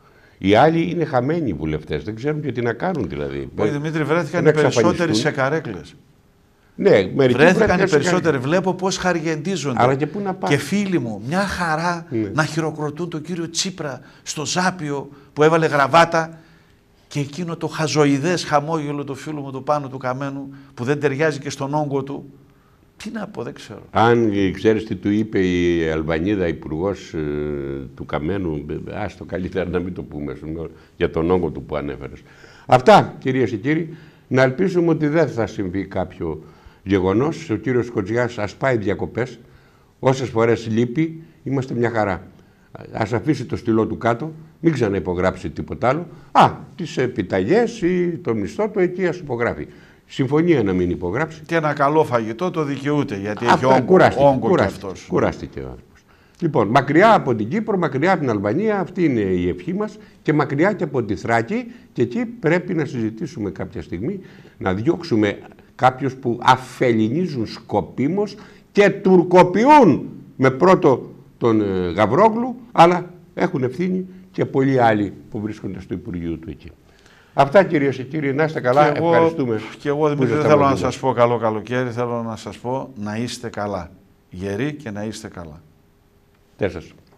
Οι άλλοι είναι χαμένοι οι βουλευτές, δεν ξέρουν και τι να κάνουν δηλαδή. Όχι, Δημήτρη, βρέθηκαν οι περισσότεροι σε καρέκλες. Ναι, βρέθηκαν οι περισσότεροι. Βλέπω πώς χαριεντίζονται. Αλλά και πού να πάνε. Και φίλοι μου, μια χαρά να χειροκροτούν τον κύριο Τσίπρα στο Ζάπιο που έβαλε γραβάτα, και εκείνο το χαζοειδές χαμόγελο του φίλου μου του Πάνου του Καμένου που δεν ταιριάζει και στον όγκο του. Τι να πω, δεν ξέρω. Αν ξέρεις τι του είπε η Αλβανίδα υπουργός του Καμένου, άστο καλύτερα να μην το πούμε για τον όγκο του που ανέφερες. Αυτά, κυρίες και κύριοι, να ελπίσουμε ότι δεν θα συμβεί κάποιο γεγονός. Ο κύριος Κοτζιάς ας πάει διακοπές. Όσες φορές λείπει, είμαστε μια χαρά. Ας αφήσει το στυλό του κάτω, μην ξαναυπογράψει τίποτα άλλο. Τις επιταγές ή το μισθό του εκεί ας υπογράφει. Συμφωνία να μην υπογράψει. Και ένα καλό φαγητό το δικαιούται, γιατί έχει όγκο και αυτός. Κουράστηκε ο άνθρωπος. Λοιπόν, μακριά από την Κύπρο, μακριά από την Αλβανία, αυτή είναι η ευχή μας, και μακριά και από τη Θράκη, και εκεί πρέπει να συζητήσουμε κάποια στιγμή, να διώξουμε κάποιους που αφελινίζουν σκοπίμως και τουρκοποιούν με πρώτο τον Γαβρόγλου, αλλά έχουν ευθύνη και πολλοί άλλοι που βρίσκονται στο Υπουργείο του εκεί. Αυτά, κυρίες και κύριοι, να είστε καλά. Ευχαριστούμε. Και εγώ, Δημήτρη, δεν θέλω να σας πω καλό καλοκαίρι, θέλω να σας πω να είστε καλά. Γεροί και να είστε καλά. Γεια σας.